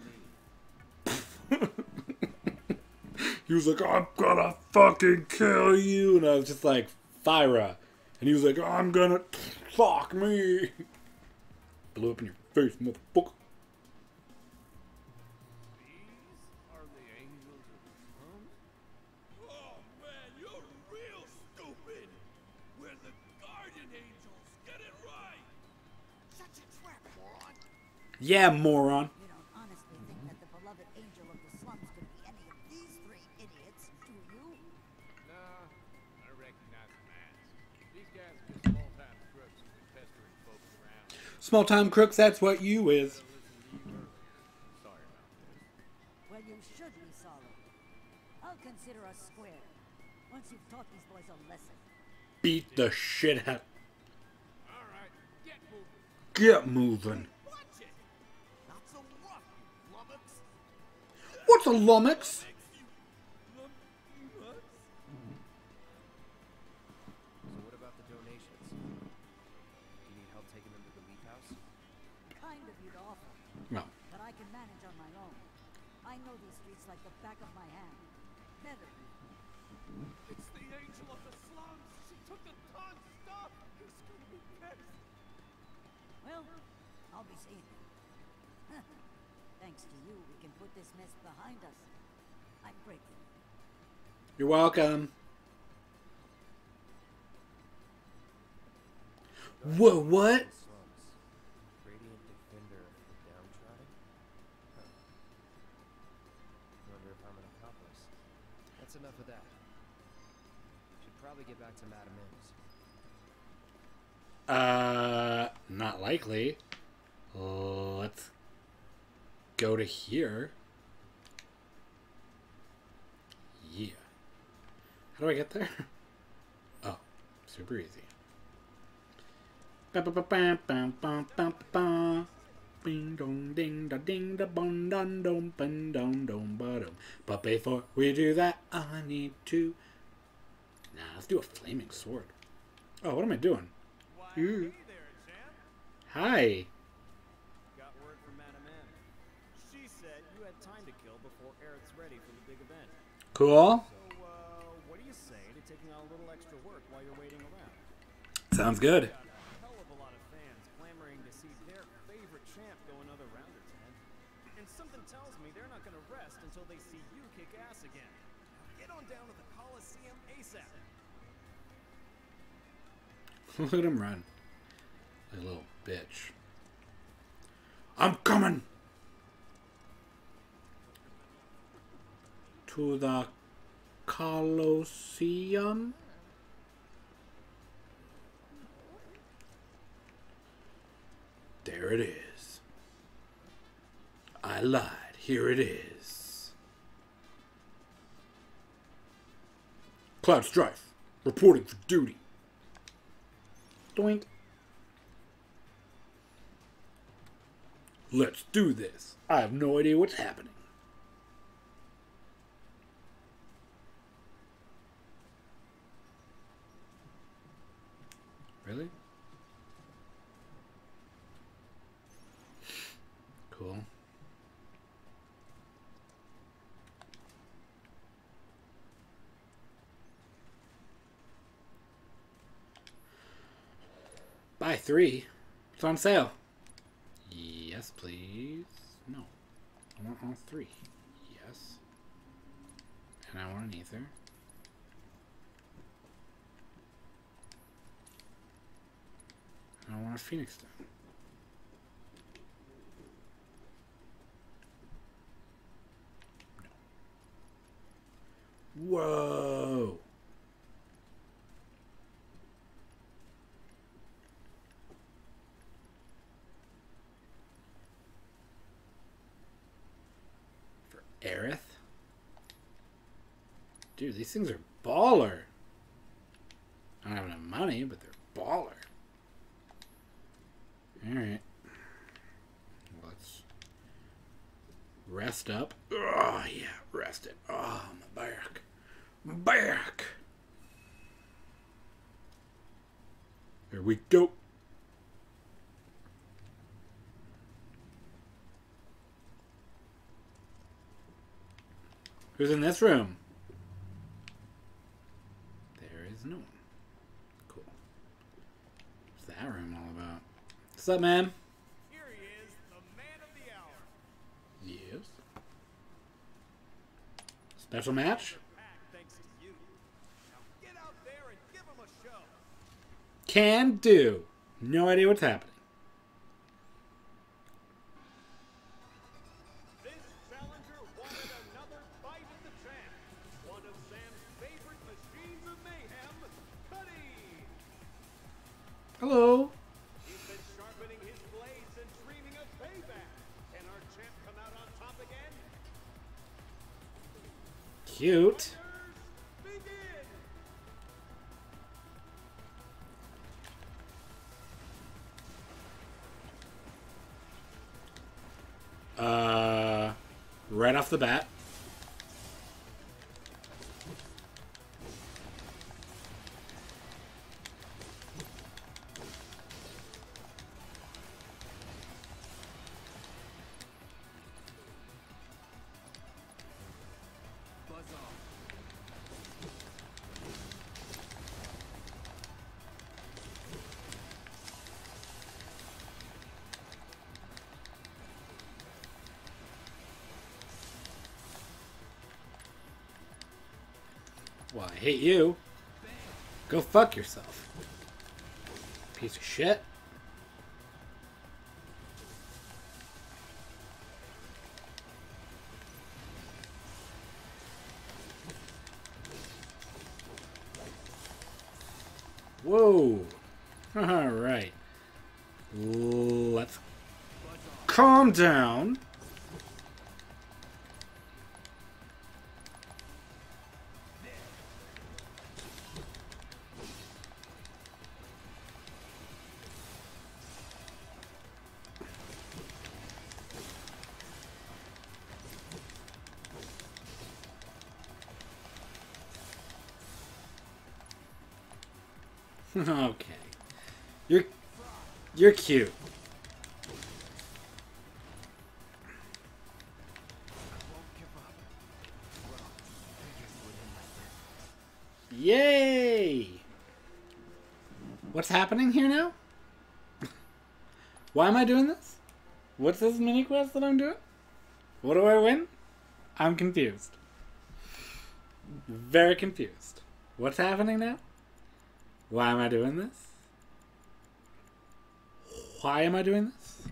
He was like, I'm gonna fucking kill you! And I was just like, Fyra. And he was like, I'm gonna... Fuck me! Blew up in your face, motherfucker. Oh man, you're real stupid! We're the guardian angels, get it right! Such a trap, moron. Yeah, moron. You don't honestly think that the beloved angel of the slums could be any of these three idiots, do you? Nah, I recognize the mask. These guys are just small-time crooks who've been pestering folks around. Small time crooks, that's what you is. Sorry about this. Well, you should be sorry. I'll consider us square. Once you've taught these boys a lesson. Beat the shit out. All right, get moving. Get moving. Watch it! Not so rough, you lummox! What's a lummox? So what about the donations? Do you need help taking them to the Leaf House? Kind of you to offer. No. But I can manage on my own. I know these streets like the back of my hand. Better. It's the angel of the slums! She took the con stuff! He's gonna be pissed! Well, I'll be seeing you. Thanks to you, we can put this mess behind us. I'm grateful. You're welcome. Whoa, what? Slums. Radiant defender of the downtrodden? Huh. Wonder if I'm an accomplice. That's enough of that. Should probably get back to Madam M's. Not likely. Let's go to here. Yeah. How do I get there? Oh, super easy. Bing dong ding da ding da bong dong dong bing dong dong ba dum. But before we do that, I need to. Nah, let's do a flaming sword. Oh, what am I doing? Why, Ooh. hey there, champ. Hi. Got word from Madam M. She said you had time to kill before Eric's ready ready for the big event. Cool. So, what do you say to taking on a little extra work while you're waiting around? Sounds good. Got a hell of a lot of fans clamoring to see their favorite champ go another round or 10. And something tells me they're not going to rest until they see you kick ass again. Now get on down to the Coliseum ASAP. Look at him run. Like a little bitch. I'm coming! To the Colosseum? There it is. I lied. Here it is. Cloud Strife, reporting for duty. Doink. Let's do this. I have no idea what's happening. Really? Cool. Buy 3. It's on sale. Yes, please. No. I want all 3. Yes. And I want an ether. And I want a phoenix stone. No. Whoa! Aerith? Dude, these things are baller. I don't have enough money, but they're baller. Alright. Let's rest up. Oh, yeah, rest it. Oh, my back. My back. Here we go. Who's in this room? There is no one. Cool. What's that room all about? What's up, man? Here he is, the man of the hour. Yes. Special match? Thanks to you. Now get out there and give him a show. Can do. No idea what's happening. This challenger wanted another fight at the champ. One of Sam's favorite machines of mayhem, Cuddy. Hello. He's been sharpening his blades and dreaming of payback. Can our champ come out on top again? Cute. Fighters, begin! Right off the bat. Well, I hate you. Go fuck yourself. Piece of shit. Whoa. Alright. Let's calm down. Okay. You're cute. Yay! What's happening here now? Why am I doing this? What's this mini quest that I'm doing? What do I win? I'm confused. Very confused. What's happening now? Why am I doing this? Why am I doing this?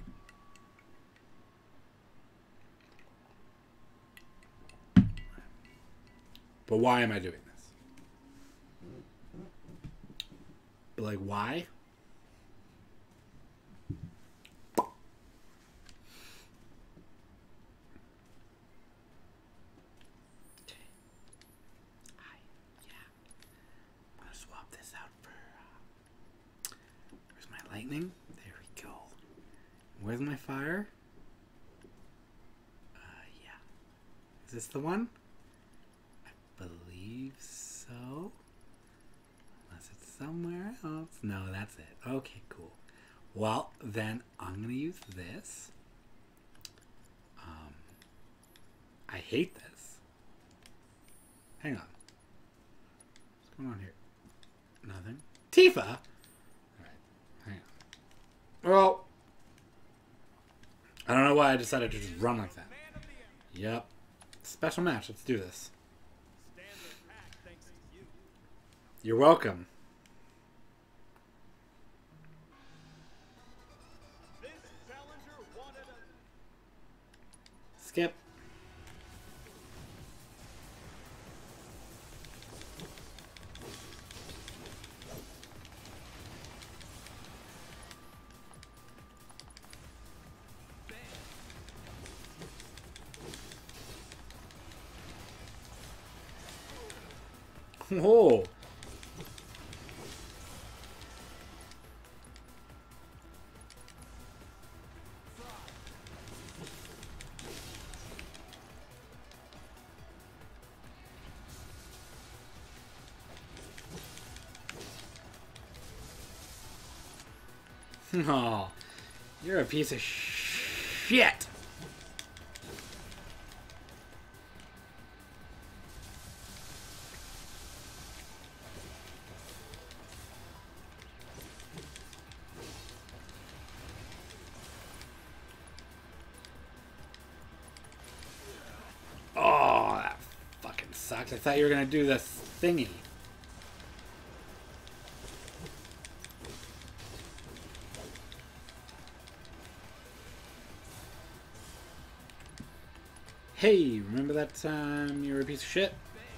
But why am I doing this? But like, why? Lightning. There we go. Where's my fire? Yeah. Is this the one? I believe so. Unless it's somewhere else. No, that's it. Okay, cool. Well, then I'm going to use this. I hate this. Hang on. What's going on here? Nothing. Tifa! Well, I don't know why I decided to just run like that. Yep. Special match. Let's do this. You're welcome. Skip. Whoa. Oh, you're a piece of shit. Oh, that fucking sucked. I thought you were gonna do this thingy. Hey, remember that time you were a piece of shit?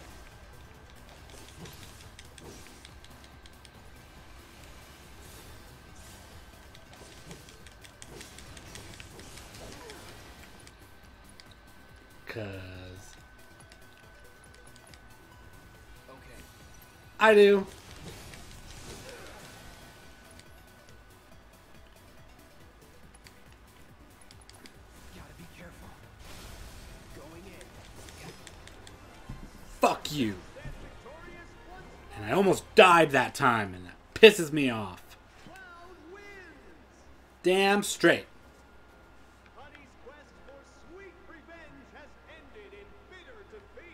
Cause I do. Fuck you. And I almost died that time, and that pisses me off. Damn straight. Honey's quest for sweet revenge has ended in bitter defeat.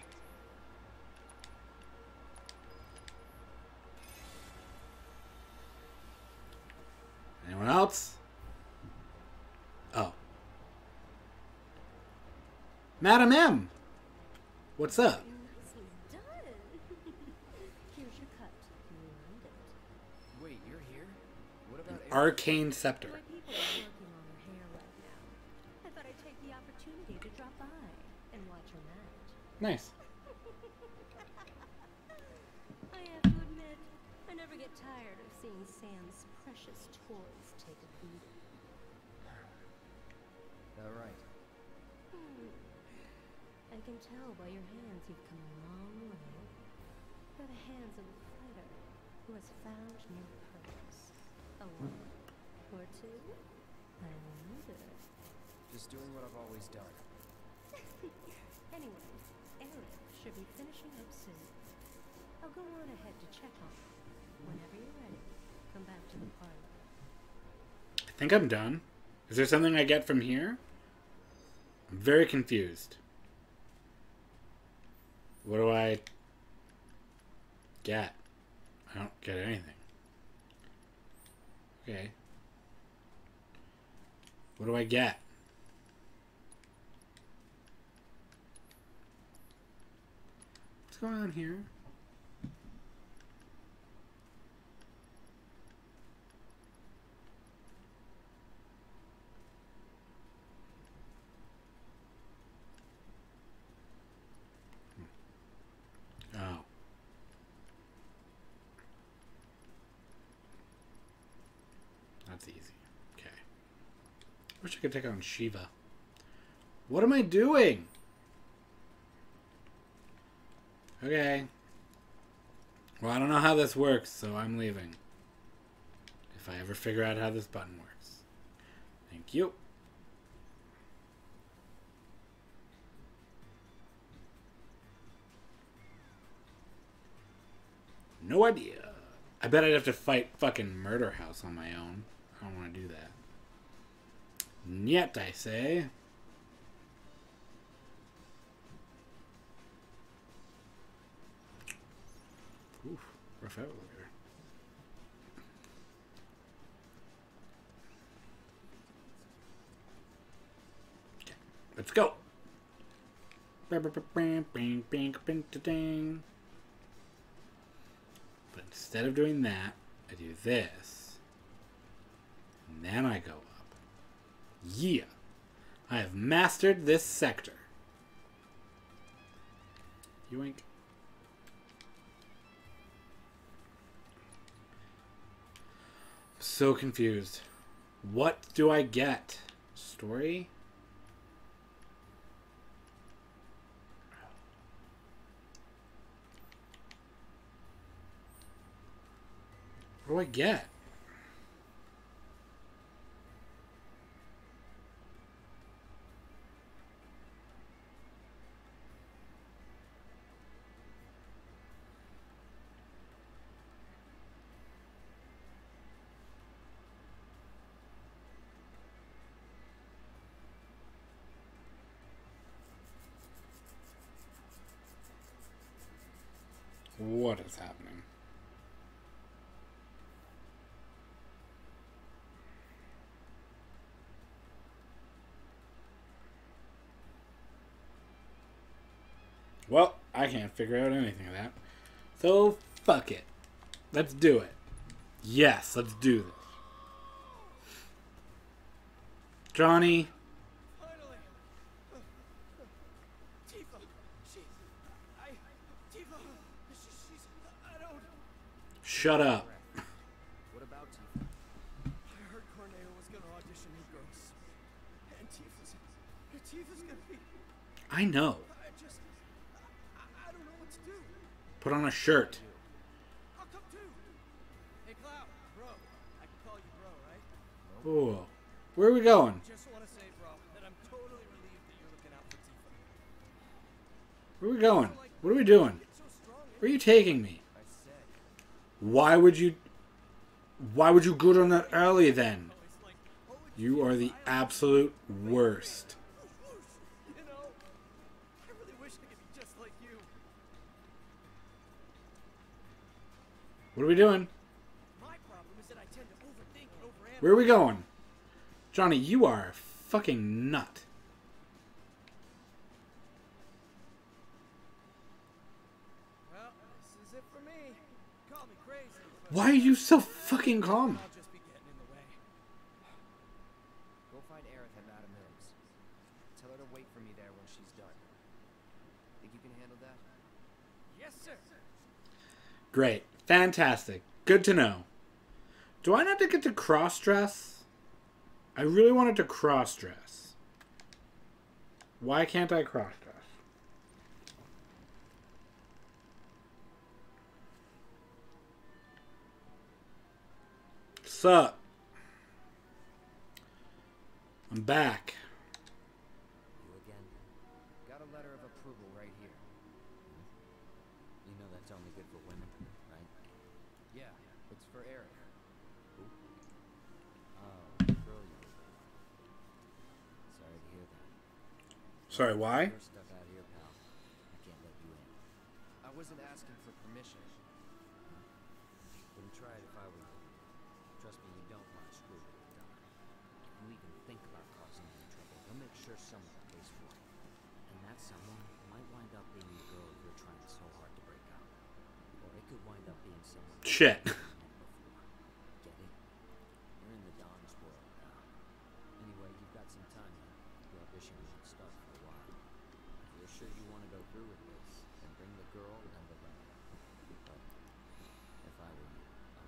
Anyone else? Oh. Madam M! What's up? Nicely done. Here's your cut. You earned it. Wait, you're here? What about Arcane Scepter. My people are working on her hair right now. I thought I'd take the opportunity to drop by and watch her match. Nice. I have to admit, I never get tired of seeing Sam's precious toys take a beating. All right. I can tell by your hands you've come a long way. They're the hands of a fighter who has found new purpose. A one or two? I wonder. Just doing what I've always done. Anyway, Eric should be finishing up soon. I'll go on ahead to check on him. Whenever you're ready, come back to the parlor. I think I'm done. Is there something I get from here? I'm very confused. What do I get? I don't get anything. Okay. What do I get? What's going on here? Oh. That's easy. Okay. Wish I could take on Shiva. What am I doing? Okay. Well, I don't know how this works, so I'm leaving. If I ever figure out how this button works. Thank you. No idea. I bet I'd have to fight fucking Murder House on my own. I don't want to do that. Yet, I say. Oof, rough elevator. Okay, let's go. But instead of doing that, I do this. And then I go up. Yeah. I have mastered this sector. Yoink. So confused. What do I get? Story? What do I get? What is happening? Well, I can't figure out anything of that. So, fuck it. Let's do it. Yes, let's do this. Johnny. Finally! Tifa! I don't... Shut up. What about Tifa? I heard Corneo was gonna audition new girls. And Tifa's gonna be... I know. I don't know what to do. Put on a shirt. I'll come too. Hey, Cloud, bro. I can call you bro, right? Ooh. Where are we going? Just want to say, bro, that I'm totally relieved that you're looking out for Tifa. Where are we going? What are we doing? It's so strong. Where are you taking me? I said. Why would you go down that alley then? It's like, You are the absolute worst. you know, I really wish I could be just like you. What are we doing? My problem is that I tend to overthink and overanalyze. Where are we going? Johnny, you are a fucking nut. Well, this is it for me. Call me crazy. but Why are you so fucking calm? I'll just be getting in the way. Go find Aerith at Madame Mills. Tell her to wait for me there when she's done. Think you can handle that? Yes, sir. Great. Fantastic. Good to know. Do I not get to cross-dress? I really wanted to cross-dress. Why can't I cross-dress? Sup? I'm back. You again? Got a letter of approval right here. You know that's only good for women, right? Yeah, it's for Aerith. Oh, girl you were with. Sorry to hear that. Sorry, why? You're stuck out here, pal. I can't let you in. I wasn't asking for permission. try it if I were you. Trust me, you don't want to screw with the Don. If you even think about causing any trouble, he'll make sure someone pays for it. And that someone might wind up being the girl you're trying so hard to break out. Or it could wind up being someone Shit. you've met before. Get it? You're in the Don's world now. Anyway, you've got some time yet. The audition won't start for a while. If you're sure you want to go through with this, then bring the girl and the letter. But if I were you, I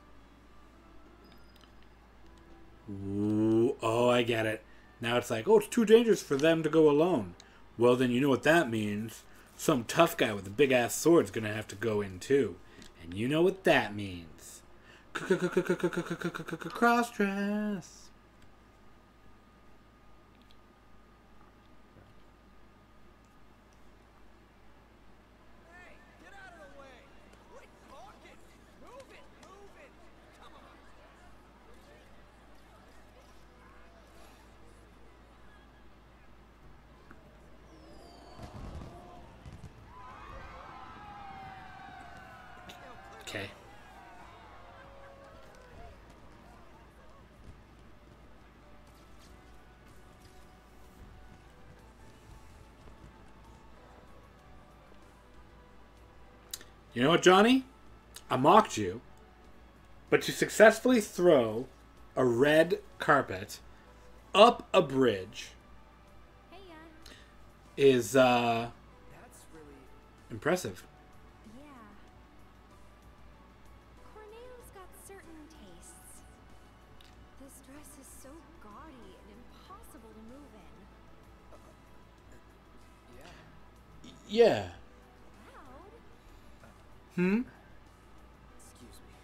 wouldn't. Ooh, oh, I get it. Now it's like, oh, it's too dangerous for them to go alone. Well, then you know what that means. Some tough guy with a big-ass sword's gonna have to go in, too. And you know what that means. Cross-dress. Hey, get out of the way! Quit talking! Move it! Move it! Come on! Okay. You know what, Johnny? I mocked you, but to successfully throw a red carpet up a bridge Hey, is That's really... impressive. yeah. Corneo's got certain tastes. This dress is so gaudy and impossible to move in. Yeah. Yeah. Loud? Hmm? Excuse me.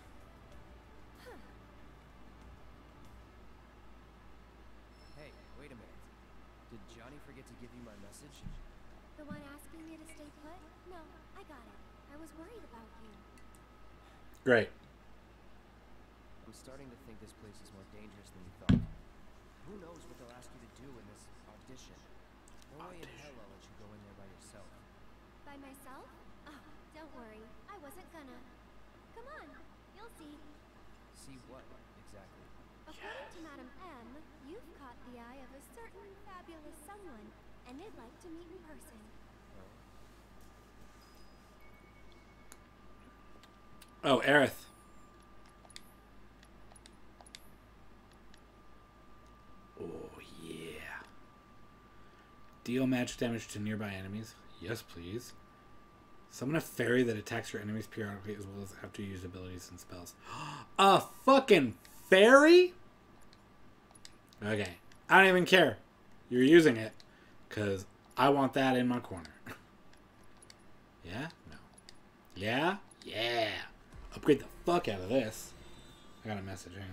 Hey, wait a minute. Did Johnny forget to give you my message? The one asking me to stay put? No, I got it. I was worried about you. Great. I'm starting to think this place is more dangerous than we thought. Who knows what they'll ask you to do in this audition? No way in hell I'll let you go in there by yourself. By myself? Oh, don't worry. I wasn't gonna. Come on, you'll see. See what, exactly? According to Madam M, you've caught the eye of a certain fabulous someone, and they'd like to meet in person. Oh, Aerith. Oh, yeah. Deal magic damage to nearby enemies. Yes, please. Summon a fairy that attacks your enemies periodically as well as after you use abilities and spells. A fucking fairy? Okay. I don't even care. You're using it. Because I want that in my corner. Yeah? No. Yeah? Yeah. Upgrade the fuck out of this. I got a message. Hang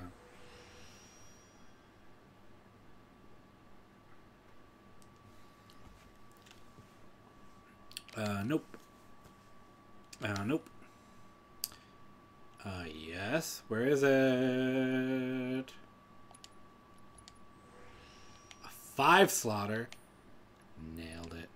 on. Nope. Nope. Yes. Where is it? A 5 slaughter. Nailed it.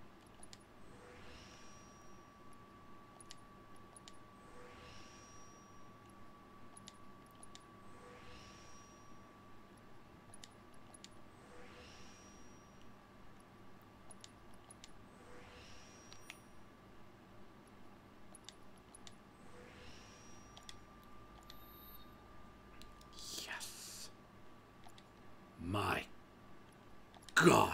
Yes. My God.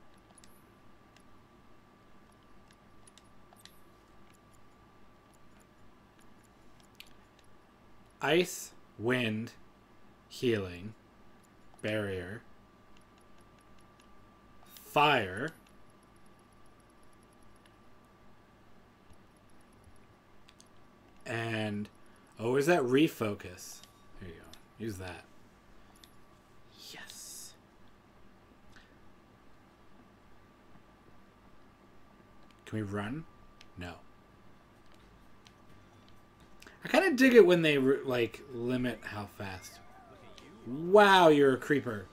Ice, wind, healing, barrier, fire, and oh, is that refocus? There you go. Use that. Yes. Can we run? No. I kind of dig it when they like limit how fast. Wow, you're a creeper.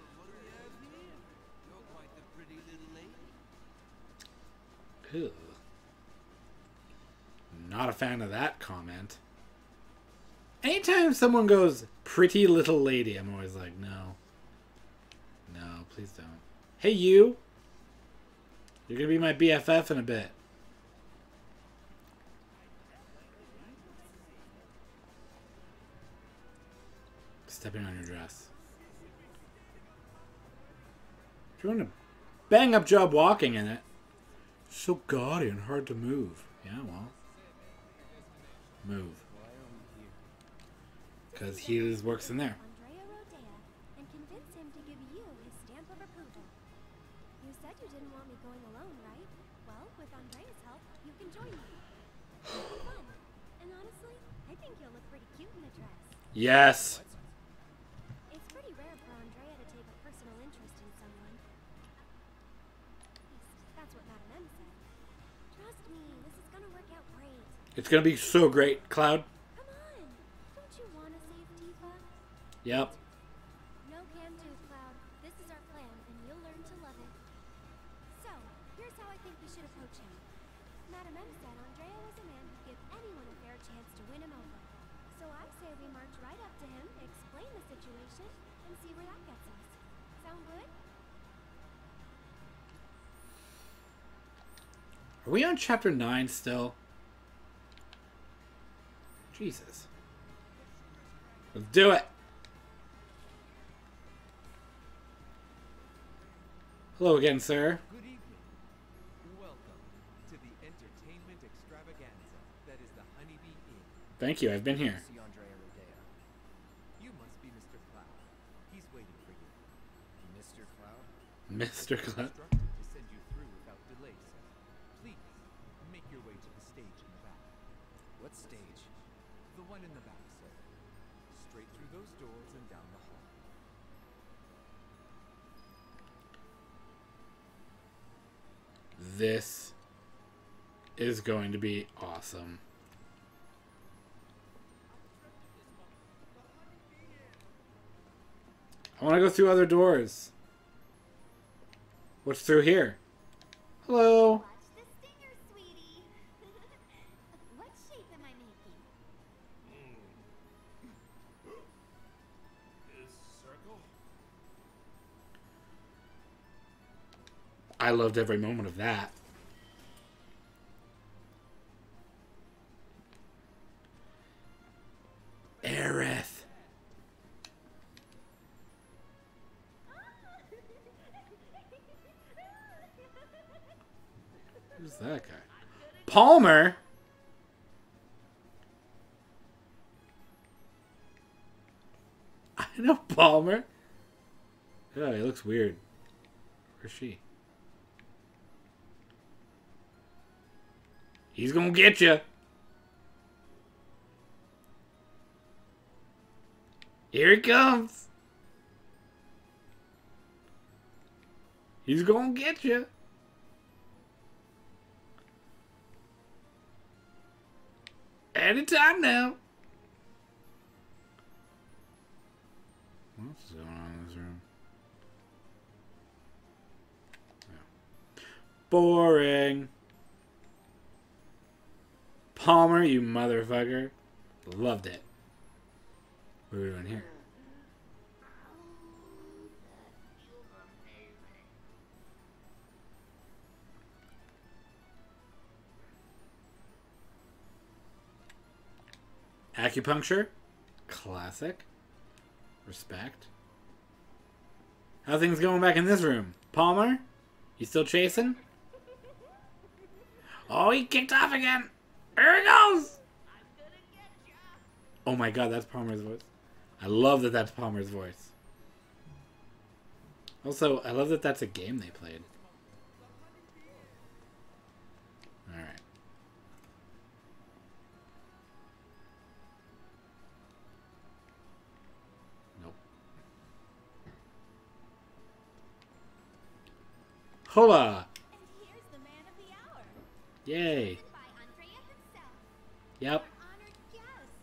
Ew. Not a fan of that comment. Anytime someone goes, pretty little lady, I'm always like, no. No, please don't. Hey, you. You're going to be my BFF in a bit. Stepping on your dress. You're doing a bang-up job walking in it. So gaudy and hard to move. Yeah, well. Move. Because he works in there. Andrea Rodea and convince him to give you his stamp of approval. You said you didn't want me going alone, right? Well, with Andrea's help, you can join me. It'll be fun. And honestly, I think you'll look pretty cute in the dress. Yes. It's pretty rare for Andrea to take a personal interest in someone. At least, that's what Madame M said. Trust me, this is gonna work out great. It's going to be so great, Cloud. Come on! Don't you want to save Tifa? Yep. No can do, Cloud. This is our plan, and you'll learn to love it. So, here's how I think we should approach him. Madame M said Andrea was a man who'd give anyone a fair chance to win him over. So I say we march right up to him, explain the situation, and see where that gets us. Sound good? Are we on chapter 9 still? Jesus. Let's do it. Hello again, sir. Good evening. Welcome to the entertainment extravaganza that is the Honeybee Inn. Thank you, I've been here. See Andrea Rodea. You must be Mr. Cloud. He's waiting for you. Mr. Cloud? Mr. Cloud. Instructed to send you through without delay, sir. Please, make your way to the stage in the back. What stage? The one in the back, sir. Straight through those doors and down the hall. This is going to be awesome. I want to go through other doors. What's through here? Hello. Watch the stinger, sweetie. What shape am I making? Circle? I loved every moment of that. Aerith. Who's that guy? Palmer? I know Palmer. Yeah, he looks weird. Where's she? He's gonna get you. Here he comes. He's gonna get you. Anytime now. What's going on in this room? Yeah. Boring. Palmer, you motherfucker. Loved it. What are we doing here? Acupuncture? Classic. Respect. How things going back in this room? Palmer? You still chasing? Oh, he kicked off again. There he goes. Oh my god, that's Palmer's voice. I love that that's Palmer's voice. Also, I love that that's a game they played. Alright. Nope. Hola! And here's the man of the hour. Yay! By Andrea himself. Yep. Our honored guest.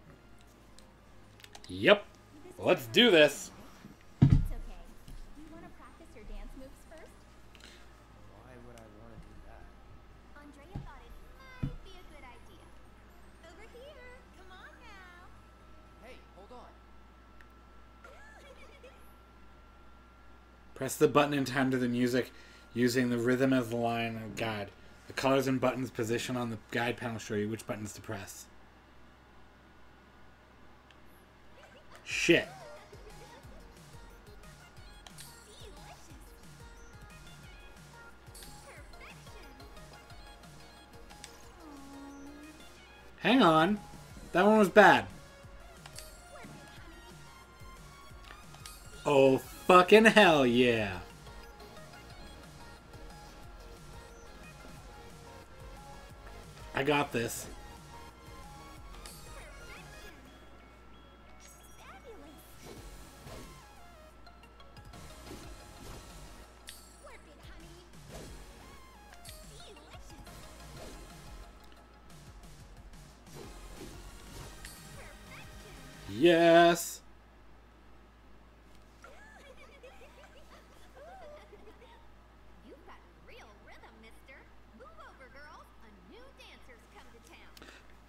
Yep. This is Let's your do this. It's okay. Do you want to practice your dance moves first? Why would I want to do that? Andrea thought it might be a good idea. Over here. Come on now. Press the button in time to the music using the rhythm as the line of guide. The colors and buttons position on the guide panel show you which buttons to press. Shit. Hang on. That one was bad. Oh, fucking hell yeah. I got this. Yes. You've got real rhythm, mister. Move over, girls. A new dancer's come to town.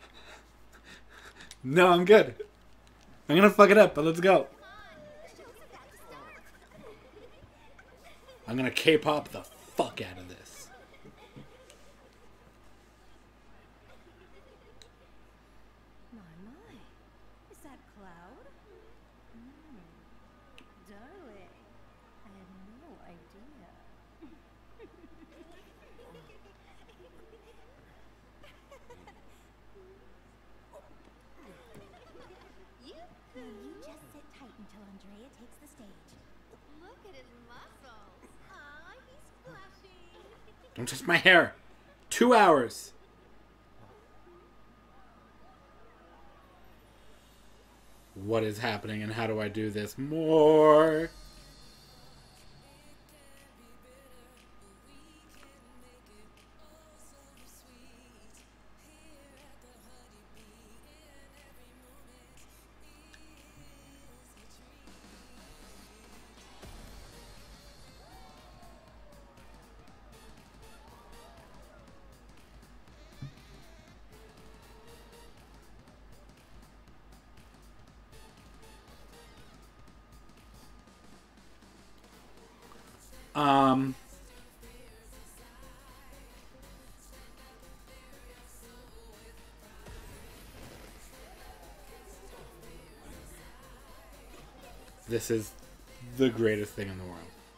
No, I'm good. I'm gonna fuck it up, but let's go. I'm gonna K-pop the fuck out of this. My, is that Cloud? Darling, I had no idea. You just sit tight until Andrea takes the stage. Look at his muscles. Aw, he's blushing. Don't touch my hair. 2 hours. What is happening and how do I do this more? This is the greatest thing in the world.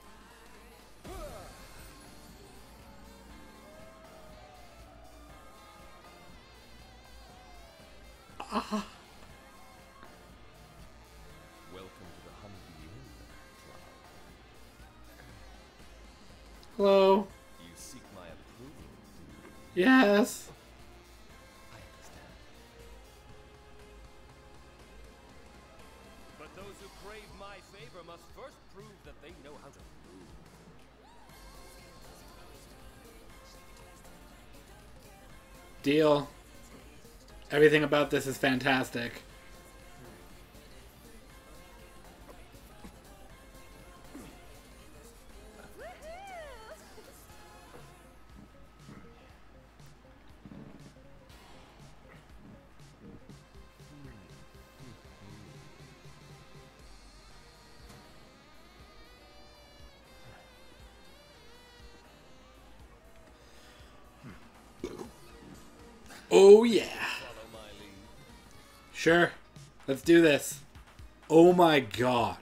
Ah. Welcome to the Humvee Inn, Cloud. Hello. You seek my approval, Yes. I understand. But those who crave my favor must first prove that they know how to move. Deal. Everything about this is fantastic. Oh yeah. Follow my lead. Sure. Let's do this. Oh my god.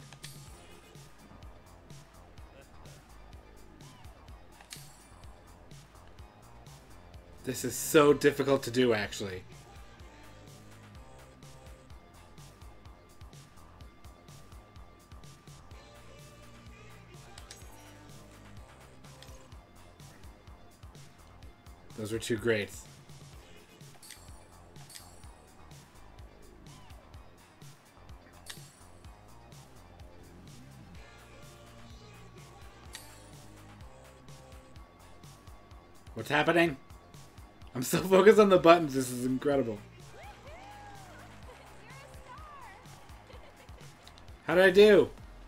This is so difficult to do, actually. Those were two greats. What's happening? I'm so focused on the buttons. This is incredible. How did I do?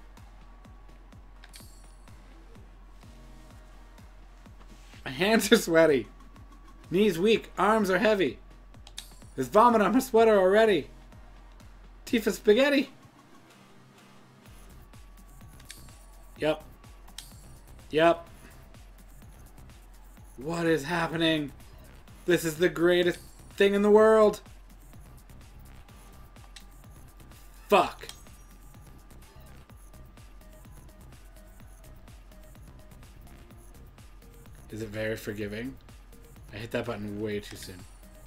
My hands are sweaty. Knees weak. Arms are heavy. There's vomit on my sweater already. Tifa spaghetti. Yep. Yep. What is happening? This is the greatest thing in the world. Fuck. Is it very forgiving? I hit that button way too soon.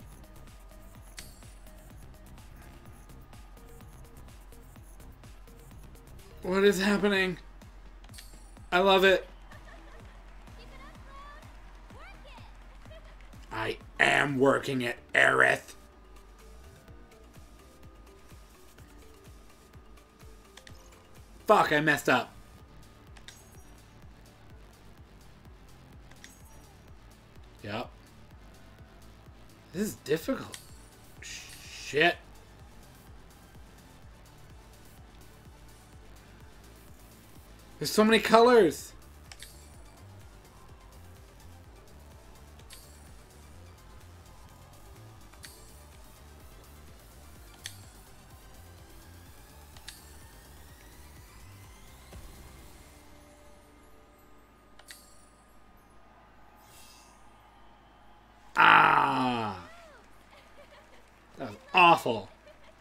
What is happening? I love it. I am working it, Aerith. Fuck, I messed up. Yep. This is difficult. Shit. There's so many colors. Ah. That was awful.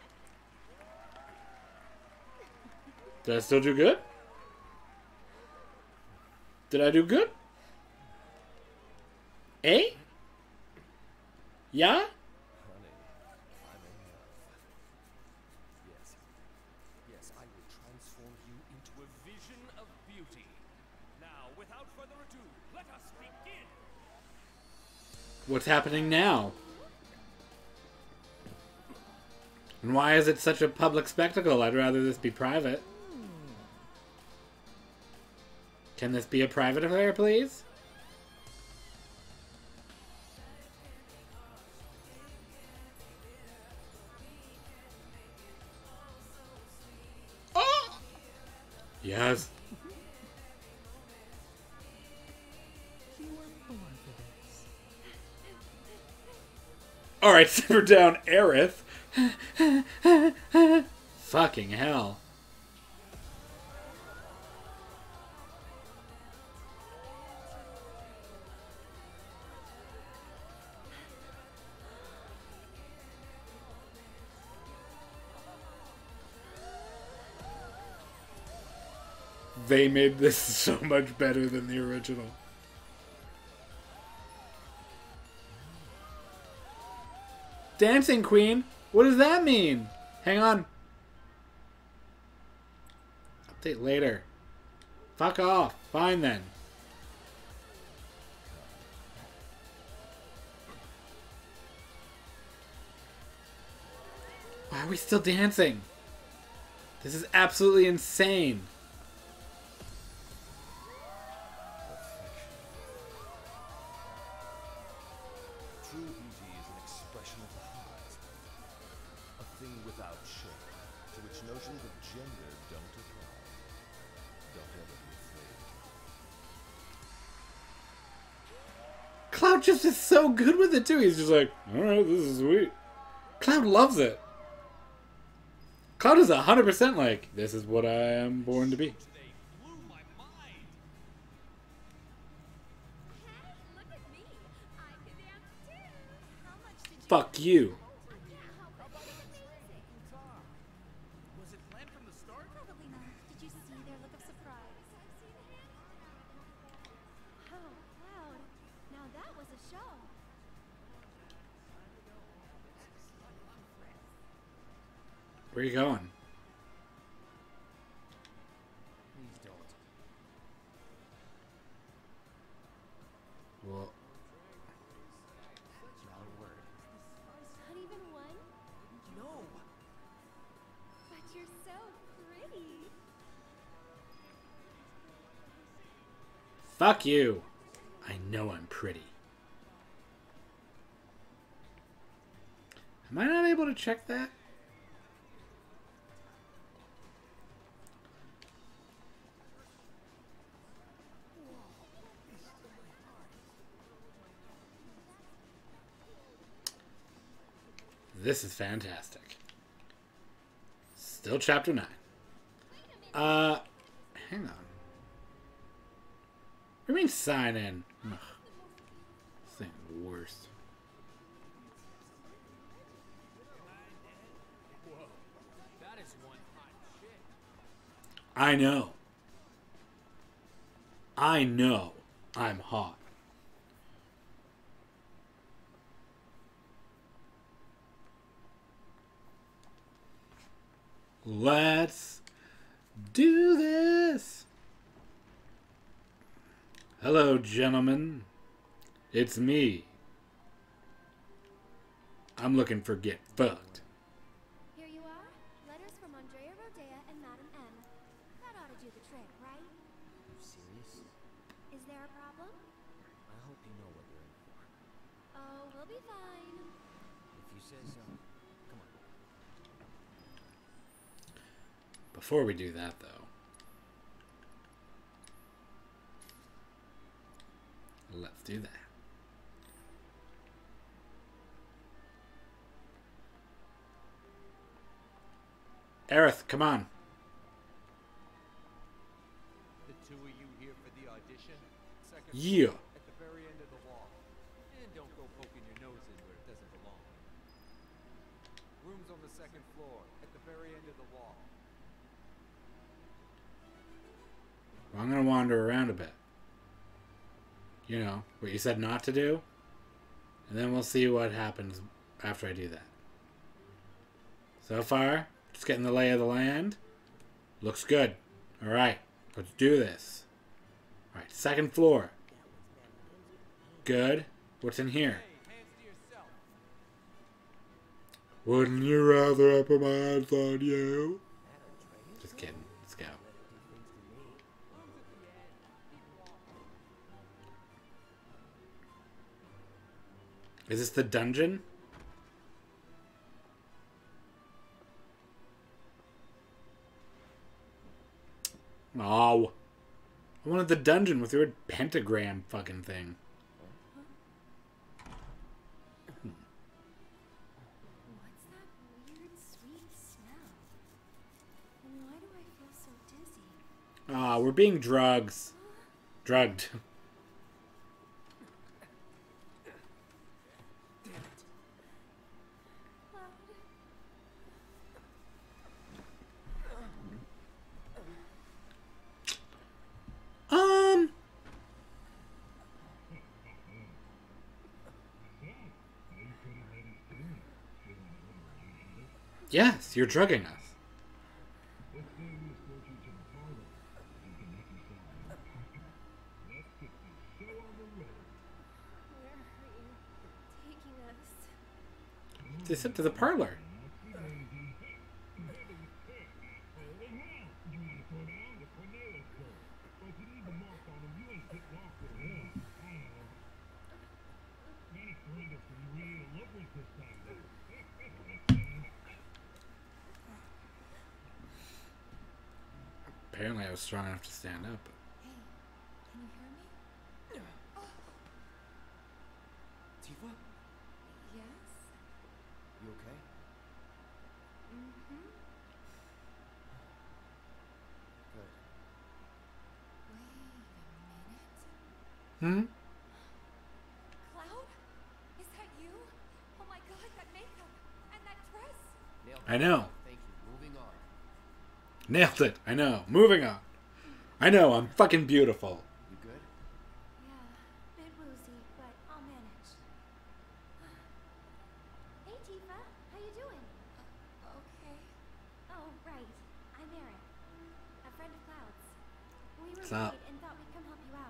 Did I still do good? Did I do good? Eh? Yeah? Honey, I'm in love. Yes, I will transform you into a vision of beauty. Now, without further ado, let us begin. What's happening now? And why is it such a public spectacle? I'd rather this be private. Can this be a private affair, please? Oh! Yes. Alright, simmer down, Aerith. Fucking hell. They made this so much better than the original. Dancing Queen? What does that mean? Hang on. Update later. Fuck off. Fine then. Why are we still dancing? This is absolutely insane. True beauty is an expression of the heart. A thing without shape, to which notions of gender don't apply. Don't ever be afraid. Cloud just is so good with it too. He's just like, alright, this is sweet. Cloud loves it. Cloud is 100% like, this is what I am born to be. They blew my mind. Hey, look at me. I can dance too. How much did you Fuck you. Was it planned from the start? Probably not. Did you see their look of surprise? Oh, Cloud. Now that was a show. Where are you going? Please don't. Well, Not a word. Not even one? No. But you're so pretty. fuck you. I know I'm pretty. Am I not able to check that? This is fantastic. Still chapter 9. Hang on. What do you mean sign in? Ugh. This thing's the worst. Whoa, that is one hot chick. I know. I know I'm hot. Let's do this. Hello, gentlemen. It's me. I'm looking for get fucked. Here you are. Letters from Andrea Rodea and Madame M. That ought to do the trick, right? Are you serious? Is there a problem? I hope you know what you're in for. Oh, we'll be fine. If you say so. Come on. Before we do that, though, let's do that. Aerith, come on. The two of you here for the audition? Second Yeah. floor, at the very end of the wall. And don't go poking your nose in where it doesn't belong. Rooms on the second floor, at the very end of the wall. Well, I'm going to wander around a bit. You know, what you said not to do. And then we'll see what happens after I do that. So far, just getting the lay of the land. Looks good. Alright, let's do this. Alright, second floor. Good. What's in here? Hey, hands to yourself. Wouldn't you rather I put my hands on you? Just kidding. Let's go. Is this the dungeon? Oh. I wanted the dungeon with your pentagram fucking thing. What's that weird, sweet smell? And why do I feel so dizzy? Ah, we're being drugs. Drugged. Cloud. Yes, you're drugging us. Where are you taking us? They said to the parlor. Apparently I was strong enough to stand up. Hey, can you hear me? Tifa? Yes? You okay? Mm-hmm. Good. Wait a minute. Hmm? Cloud? Is that you? Oh my god, that makeup! And that dress! Nailed I it. know. Thank you. Moving on. Nailed it. I know. Moving on. I know. I'm fucking beautiful. You good? Yeah, bit woozy, but I'll manage. Hey Tifa, how you doing? Okay. Oh, right. I'm Erin. A friend of Cloud's. We were What's up? late and thought we'd come help you out.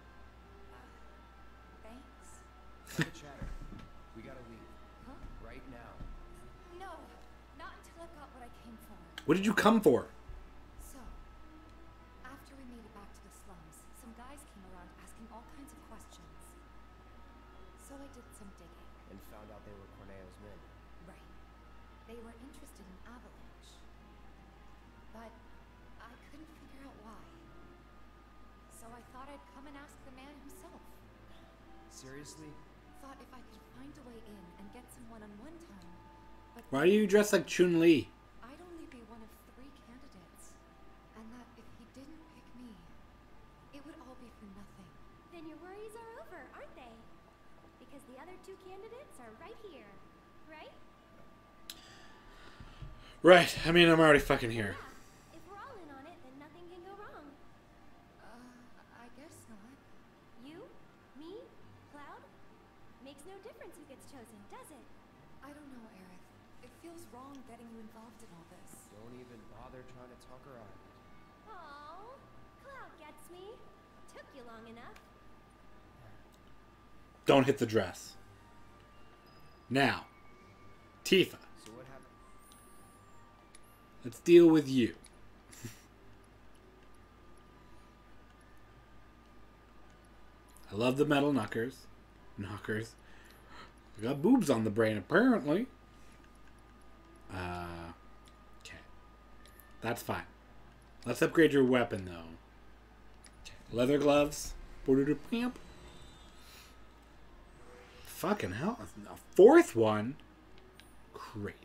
Thanks. Cut the chatter. We gotta leave. Huh? Right now. No, not until I've got what I came for. What did you come for? So, after we made it back to the slums, some guys came around asking all kinds of questions. So I did some digging. And found out they were Corneo's men. Right. They were interested in Avalanche. But I couldn't figure out why. So I thought I'd come and ask the man himself. Seriously? Thought if I could find a way in and get some one-on-one time, but Why do you dress like Chun-Li? I'd only be one of 3 candidates. And that if he didn't pick me, it would all be for nothing. right? Right. I mean, I'm already fucking here. Yeah. If we're all in on it, then nothing can go wrong. I guess not. You? Me? Cloud? Makes no difference who gets chosen, does it? I don't know, Aerith. It feels wrong getting you involved in all this. Don't even bother trying to talk her out of it. Oh, Cloud gets me. Took you long enough. Don't hit the dress. Now, Tifa, So what happened? let's deal with you. I love the metal knockers. Knockers. I got boobs on the brain, apparently. Okay. That's fine. Let's upgrade your weapon, though. Okay. Leather gloves. Fucking hell. A fourth one? Crazy.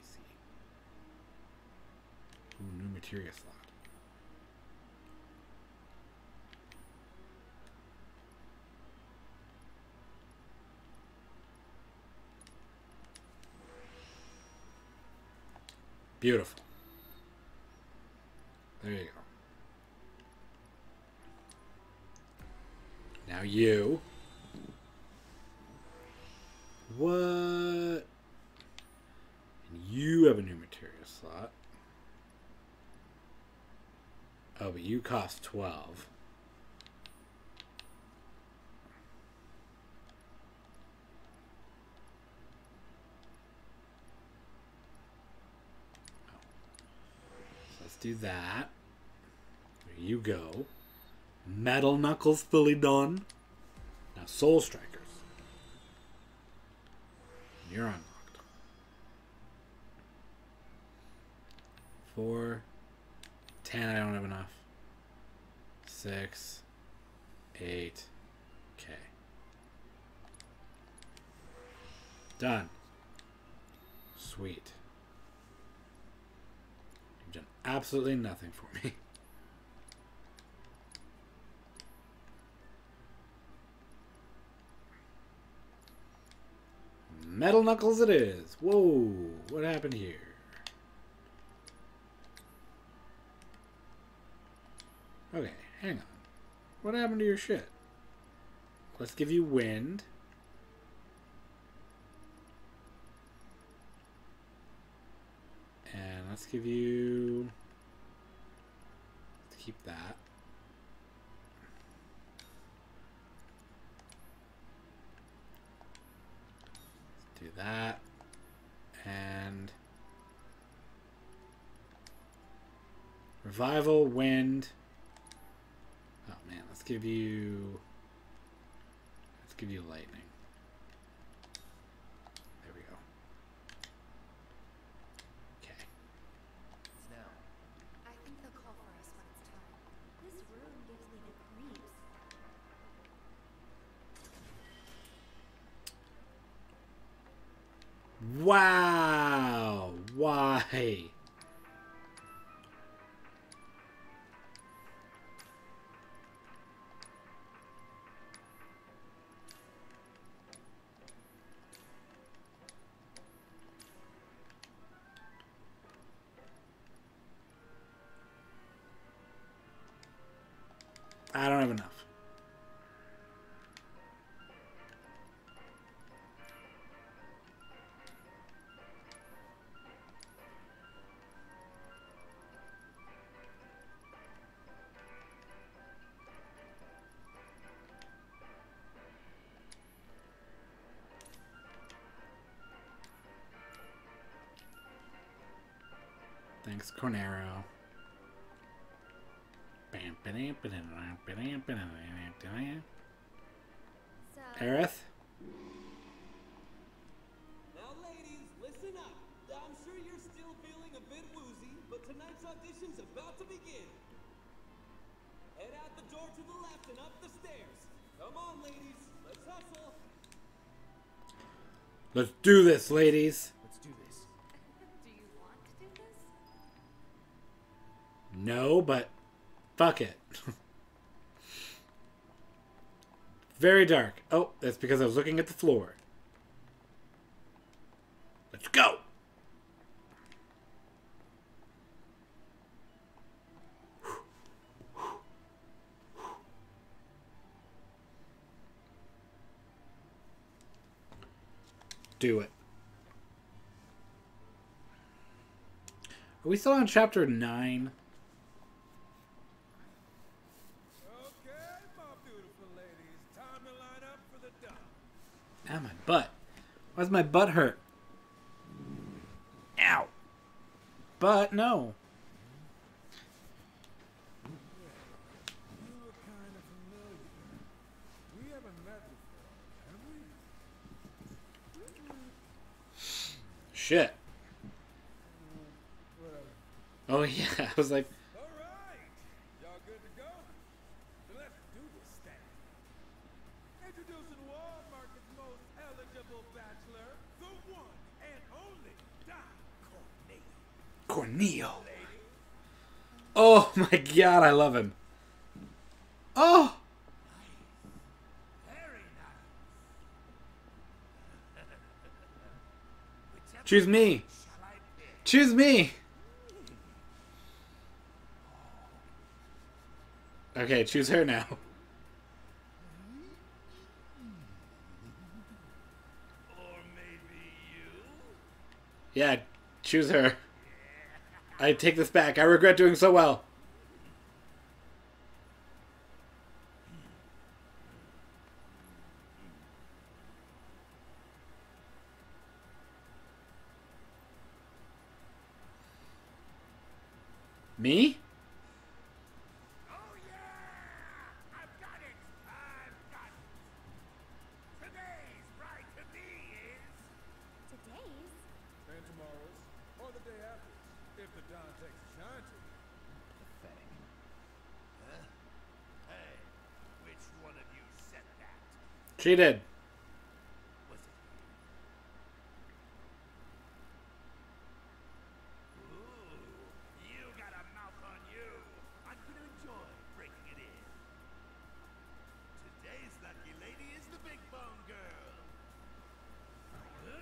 Ooh, new materia slot. Beautiful. There you go. Now you. What? And you have a new materia slot. Oh, but you cost 12. Let's do that. There you go. Metal Knuckles fully done. Now Soul Strikers. You're unlocked. 4, 10, I don't have enough. 6, 8, okay. Done. Sweet. You've done absolutely nothing for me. Metal Knuckles it is. Whoa, what happened here? Okay, hang on. What happened to your shit? Let's give you wind. And let's give you... Let's keep that. Let's do that. And... Revival, wind... Oh man, let's give you lightning. There we go. Okay. Now. I think they'll call for us when it's time. This room gives me the creeps. Wow! Why? I don't have enough. Thanks, Cornero. So, Aerith? Now, ladies, listen up. I'm sure you're still feeling a bit woozy, but tonight's audition's about to begin. Head out the door to the left and up the stairs. Come on, ladies. Let's hustle. Let's do this, ladies. Let's do this. Do you want to do this? No, but fuck it. Very dark. Oh, that's because I was looking at the floor. The Let's go. Do it. Are we still on chapter 9? Okay, my beautiful ladies, time to line up for the dawn. Ow, my butt. Why does my butt hurt? Ow. But no. You look kind of familiar. We haven't met before, have we? Shit. Whatever. Oh yeah, I was like, All right, y'all good to go? Then let's do this thing. Introducing Walmart's most eligible bachelor, the one and only Don Corneo. Corneo. Oh my god, I love him. Oh! Very nice. Choose me. Shall I pick? Choose me. Okay, choose her now. Or maybe you? Yeah, choose her. I take this back. I regret doing so well. Me? Oh yeah! I've got it! I've got it! Today's bride to be is... Today's? And tomorrow's, or the day after, if the Don takes a shine to you. Pathetic. Huh? Hey, which one of you said that? She did. Was it you? Ooh, you got a mouth on you. I'm gonna enjoy breaking it in. Today's lucky lady is the big bone girl. Huh?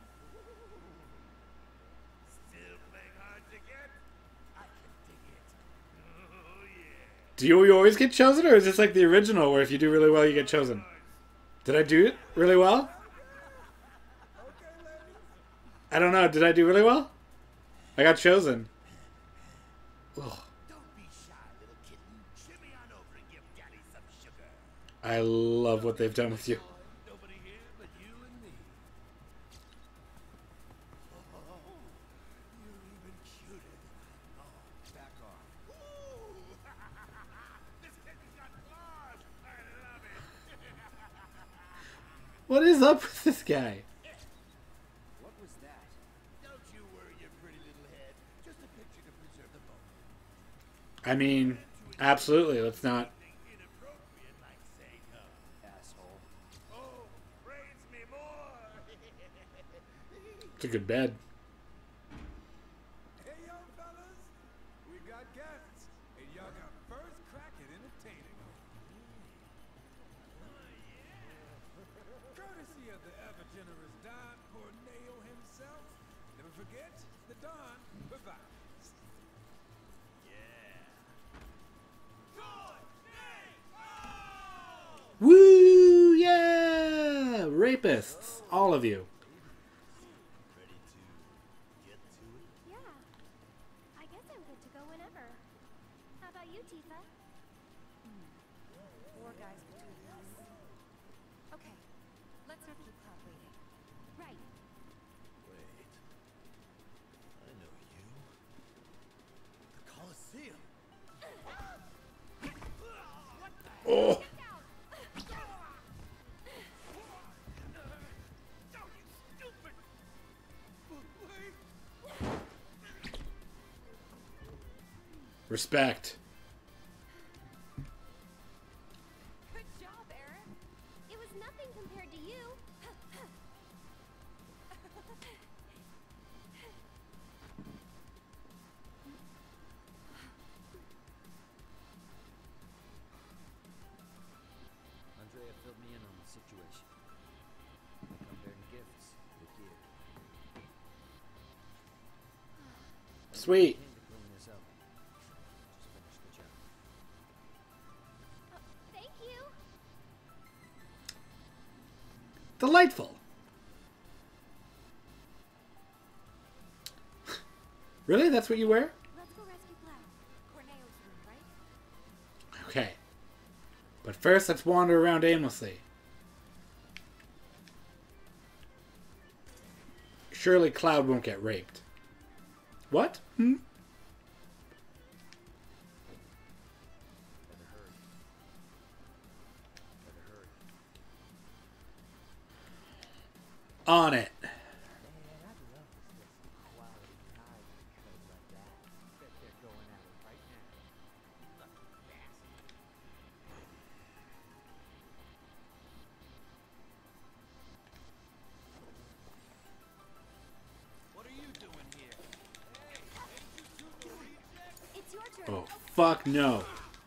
Still playing hard to get? I can dig it. Oh yeah. Do you always get chosen, or is this like the original where if you do really well, you get chosen? Did I do it really well? Okay, ladies. I don't know. Did I do really well? I got chosen. Ugh. Don't be shy, little kitten. Shimmy on over and give Daddy some sugar. I love what they've done with you. Nobody here but you and me. Oh, you're even cuter than I thought. Back off. Ooh! This kitten's got claws. I love it. What is up with this guy? What was that? Don't you worry your pretty little head. Just a picture to preserve the moment. I mean, absolutely. Let's not. Something inappropriate like saying, Asshole. oh, praise me more. It's a good bed. Hey, young fellas, we got guests, and y'all got first crack at entertaining them. Courtesy of the ever-generous Don Corneo himself. Never forget, the Don provides. Yeah. Corneo! Woo! Yeah! Rapists. All of you. Ready to get to it? Yeah. I guess I'm good to go whenever. How about you, Tifa? Four guys between us. Okay, let's not keep Cloud waiting. Right. Wait. I know you. The Colosseum. Oh! No, you stupid! Wait. Respect. Good job, Eric. It was nothing compared to you. Andrea filled me in on the situation. I come bearing gifts with gear. Sweet. Came to clean this up. Just finish the job. Thank you. Delightful. Really? That's what you wear? Let's go rescue Cloud. Corneo's room, right? Okay. But first, let's wander around aimlessly. Surely Cloud won't get raped. What? Hmm? Better hurry. Better hurry. On it. Man, I'd love to spend some quality time with a code like that. Bet they're going at it right now. Lucky bastard. What are you doing here? It's your turn. Oh, fuck no.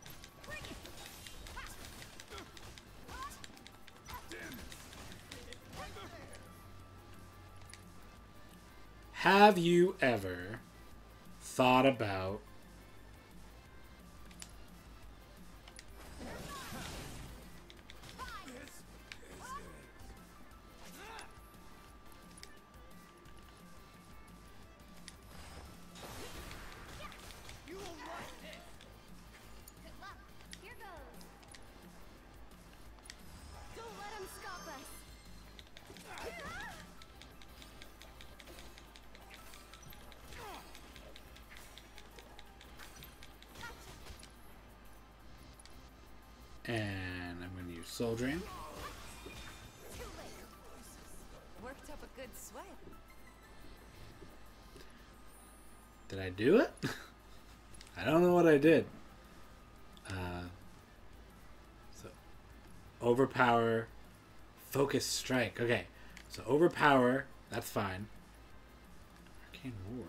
Have you ever thought about Good luck. Here goes. Don't let him stop us. and I'm going to use Soul Drain. Too late. Worked up a good sweat. Did I do it? I don't know what I did. So, overpower, focus strike. Okay, so overpower, that's fine. Arcane ward.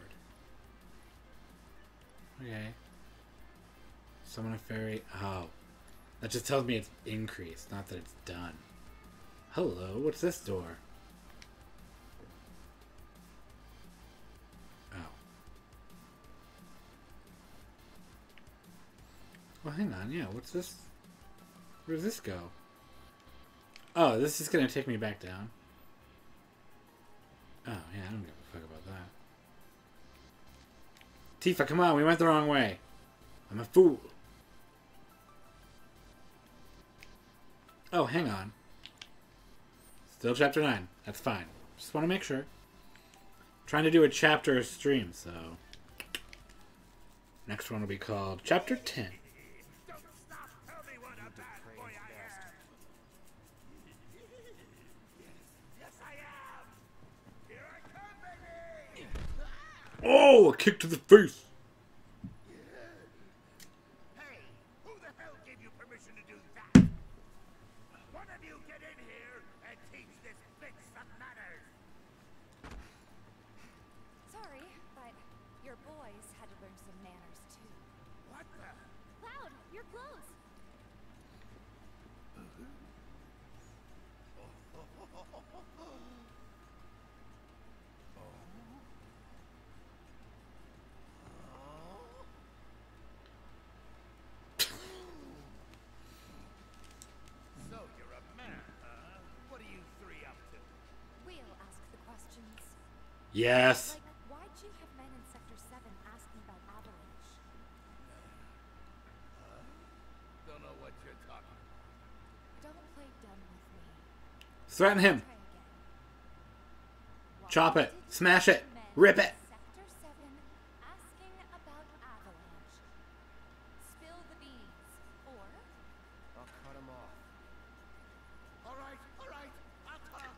Okay. Summon a fairy. Oh, that just tells me it's increased, not that it's done. Hello, what's this door? Oh. Well, hang on. Yeah, what's this? Where does this go? Oh, this is gonna take me back down. Oh, yeah, I don't give a fuck about that. Tifa, come on, we went the wrong way. I'm a fool. Oh, hang on. Still chapter 9. That's fine. Just want to make sure. Trying to do a chapter stream, so... Next one will be called Chapter 10. Don't stop. Tell me what a bad boy I am. Yes, I am. Here I come, baby. Oh, a kick to the face. Hey, who the hell gave you permission to do that? One of you get in here and teach this bitch some manners. Sorry, but your boys had to learn some manners too. What the? Cloud, you're close. So you're a man, huh? What are you three up to? We'll ask the questions. Yes. Like, why'd you have men in Sector 7 asking about Avalanche? Don't know what you're talking about. Don't play dumb with me. Threaten him. Try again. Why Chop it. did you Smash it. have men Rip in it. Sector 7 asking about Avalanche. Spill the beans. Or I'll cut him off. All right. I'll talk.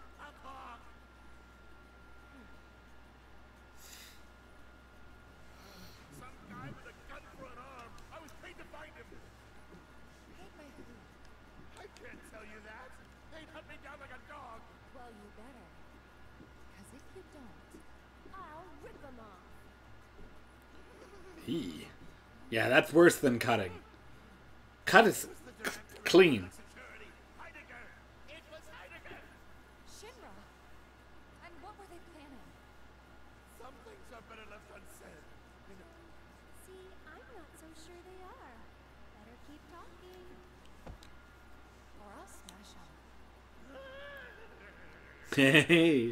Some guy with a gun for an arm. I was paid to find him. paid by who? I can't tell you that. They'd hunt me down like a dog. Well, you better. Because if you don't, I'll rip him off. Eee. Yeah, that's worse than cutting. Cut is clean. Security. Heidegger. It was Heidegger. Shinra. And what were they planning? Some things are better left unsaid. See, I'm not so sure they are. Better keep talking. Or I'll smash them. Hey.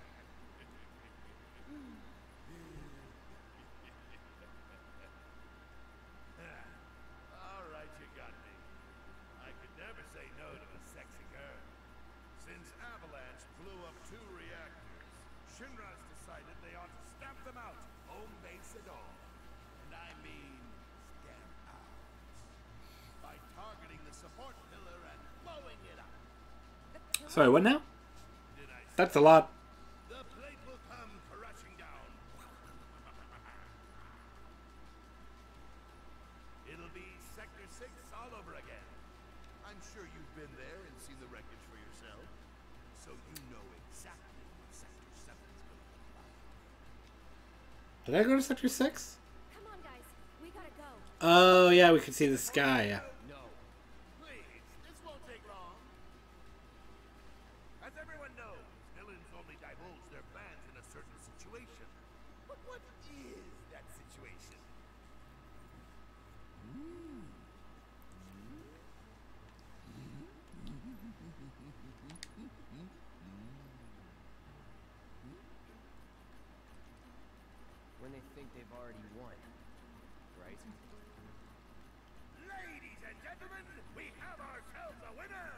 All right, you got me. I could never say no to a sexy girl. Since Avalanche blew up 2 reactors, Shinra's decided they ought to stamp them out, home base and all. And I mean, stamp out. By targeting the support pillar and blowing it up. Sorry, what now? Did I say That's a lot. the plate will come crashing down. It'll be Sector 6 all over again. I'm sure you've been there and seen the wreckage for yourself, so you know exactly what Sector 7 is going to look like. Did I go to Sector 6? Come on, guys. We gotta go. Oh, yeah, we could see the sky. No. Please, this won't take long. As everyone knows, villains only divulge their plans in a certain situation. But what is that situation? When they think they've already won, right? Ladies and gentlemen, we have ourselves a winner!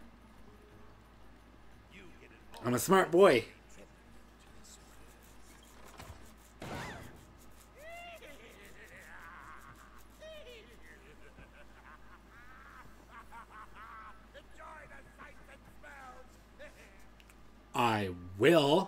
You get it all. I'm a smart boy. Enjoy the sights and smells! I will.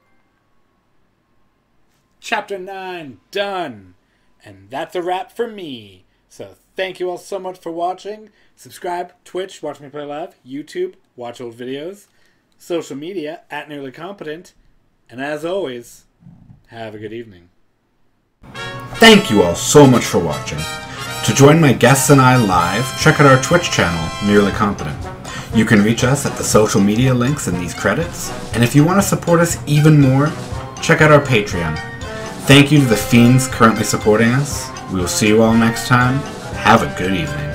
Chapter 9 done. And that's a wrap for me. So thank you all so much for watching. Subscribe, Twitch, watch me play live, YouTube, watch old videos, social media, at NearlyCompetent. And as always, have a good evening. Thank you all so much for watching. To join my guests and I live, check out our Twitch channel, NearlyCompetent. You can reach us at the social media links in these credits. And if you want to support us even more, check out our Patreon. Thank you to the fiends currently supporting us. We will see you all next time. Have a good evening.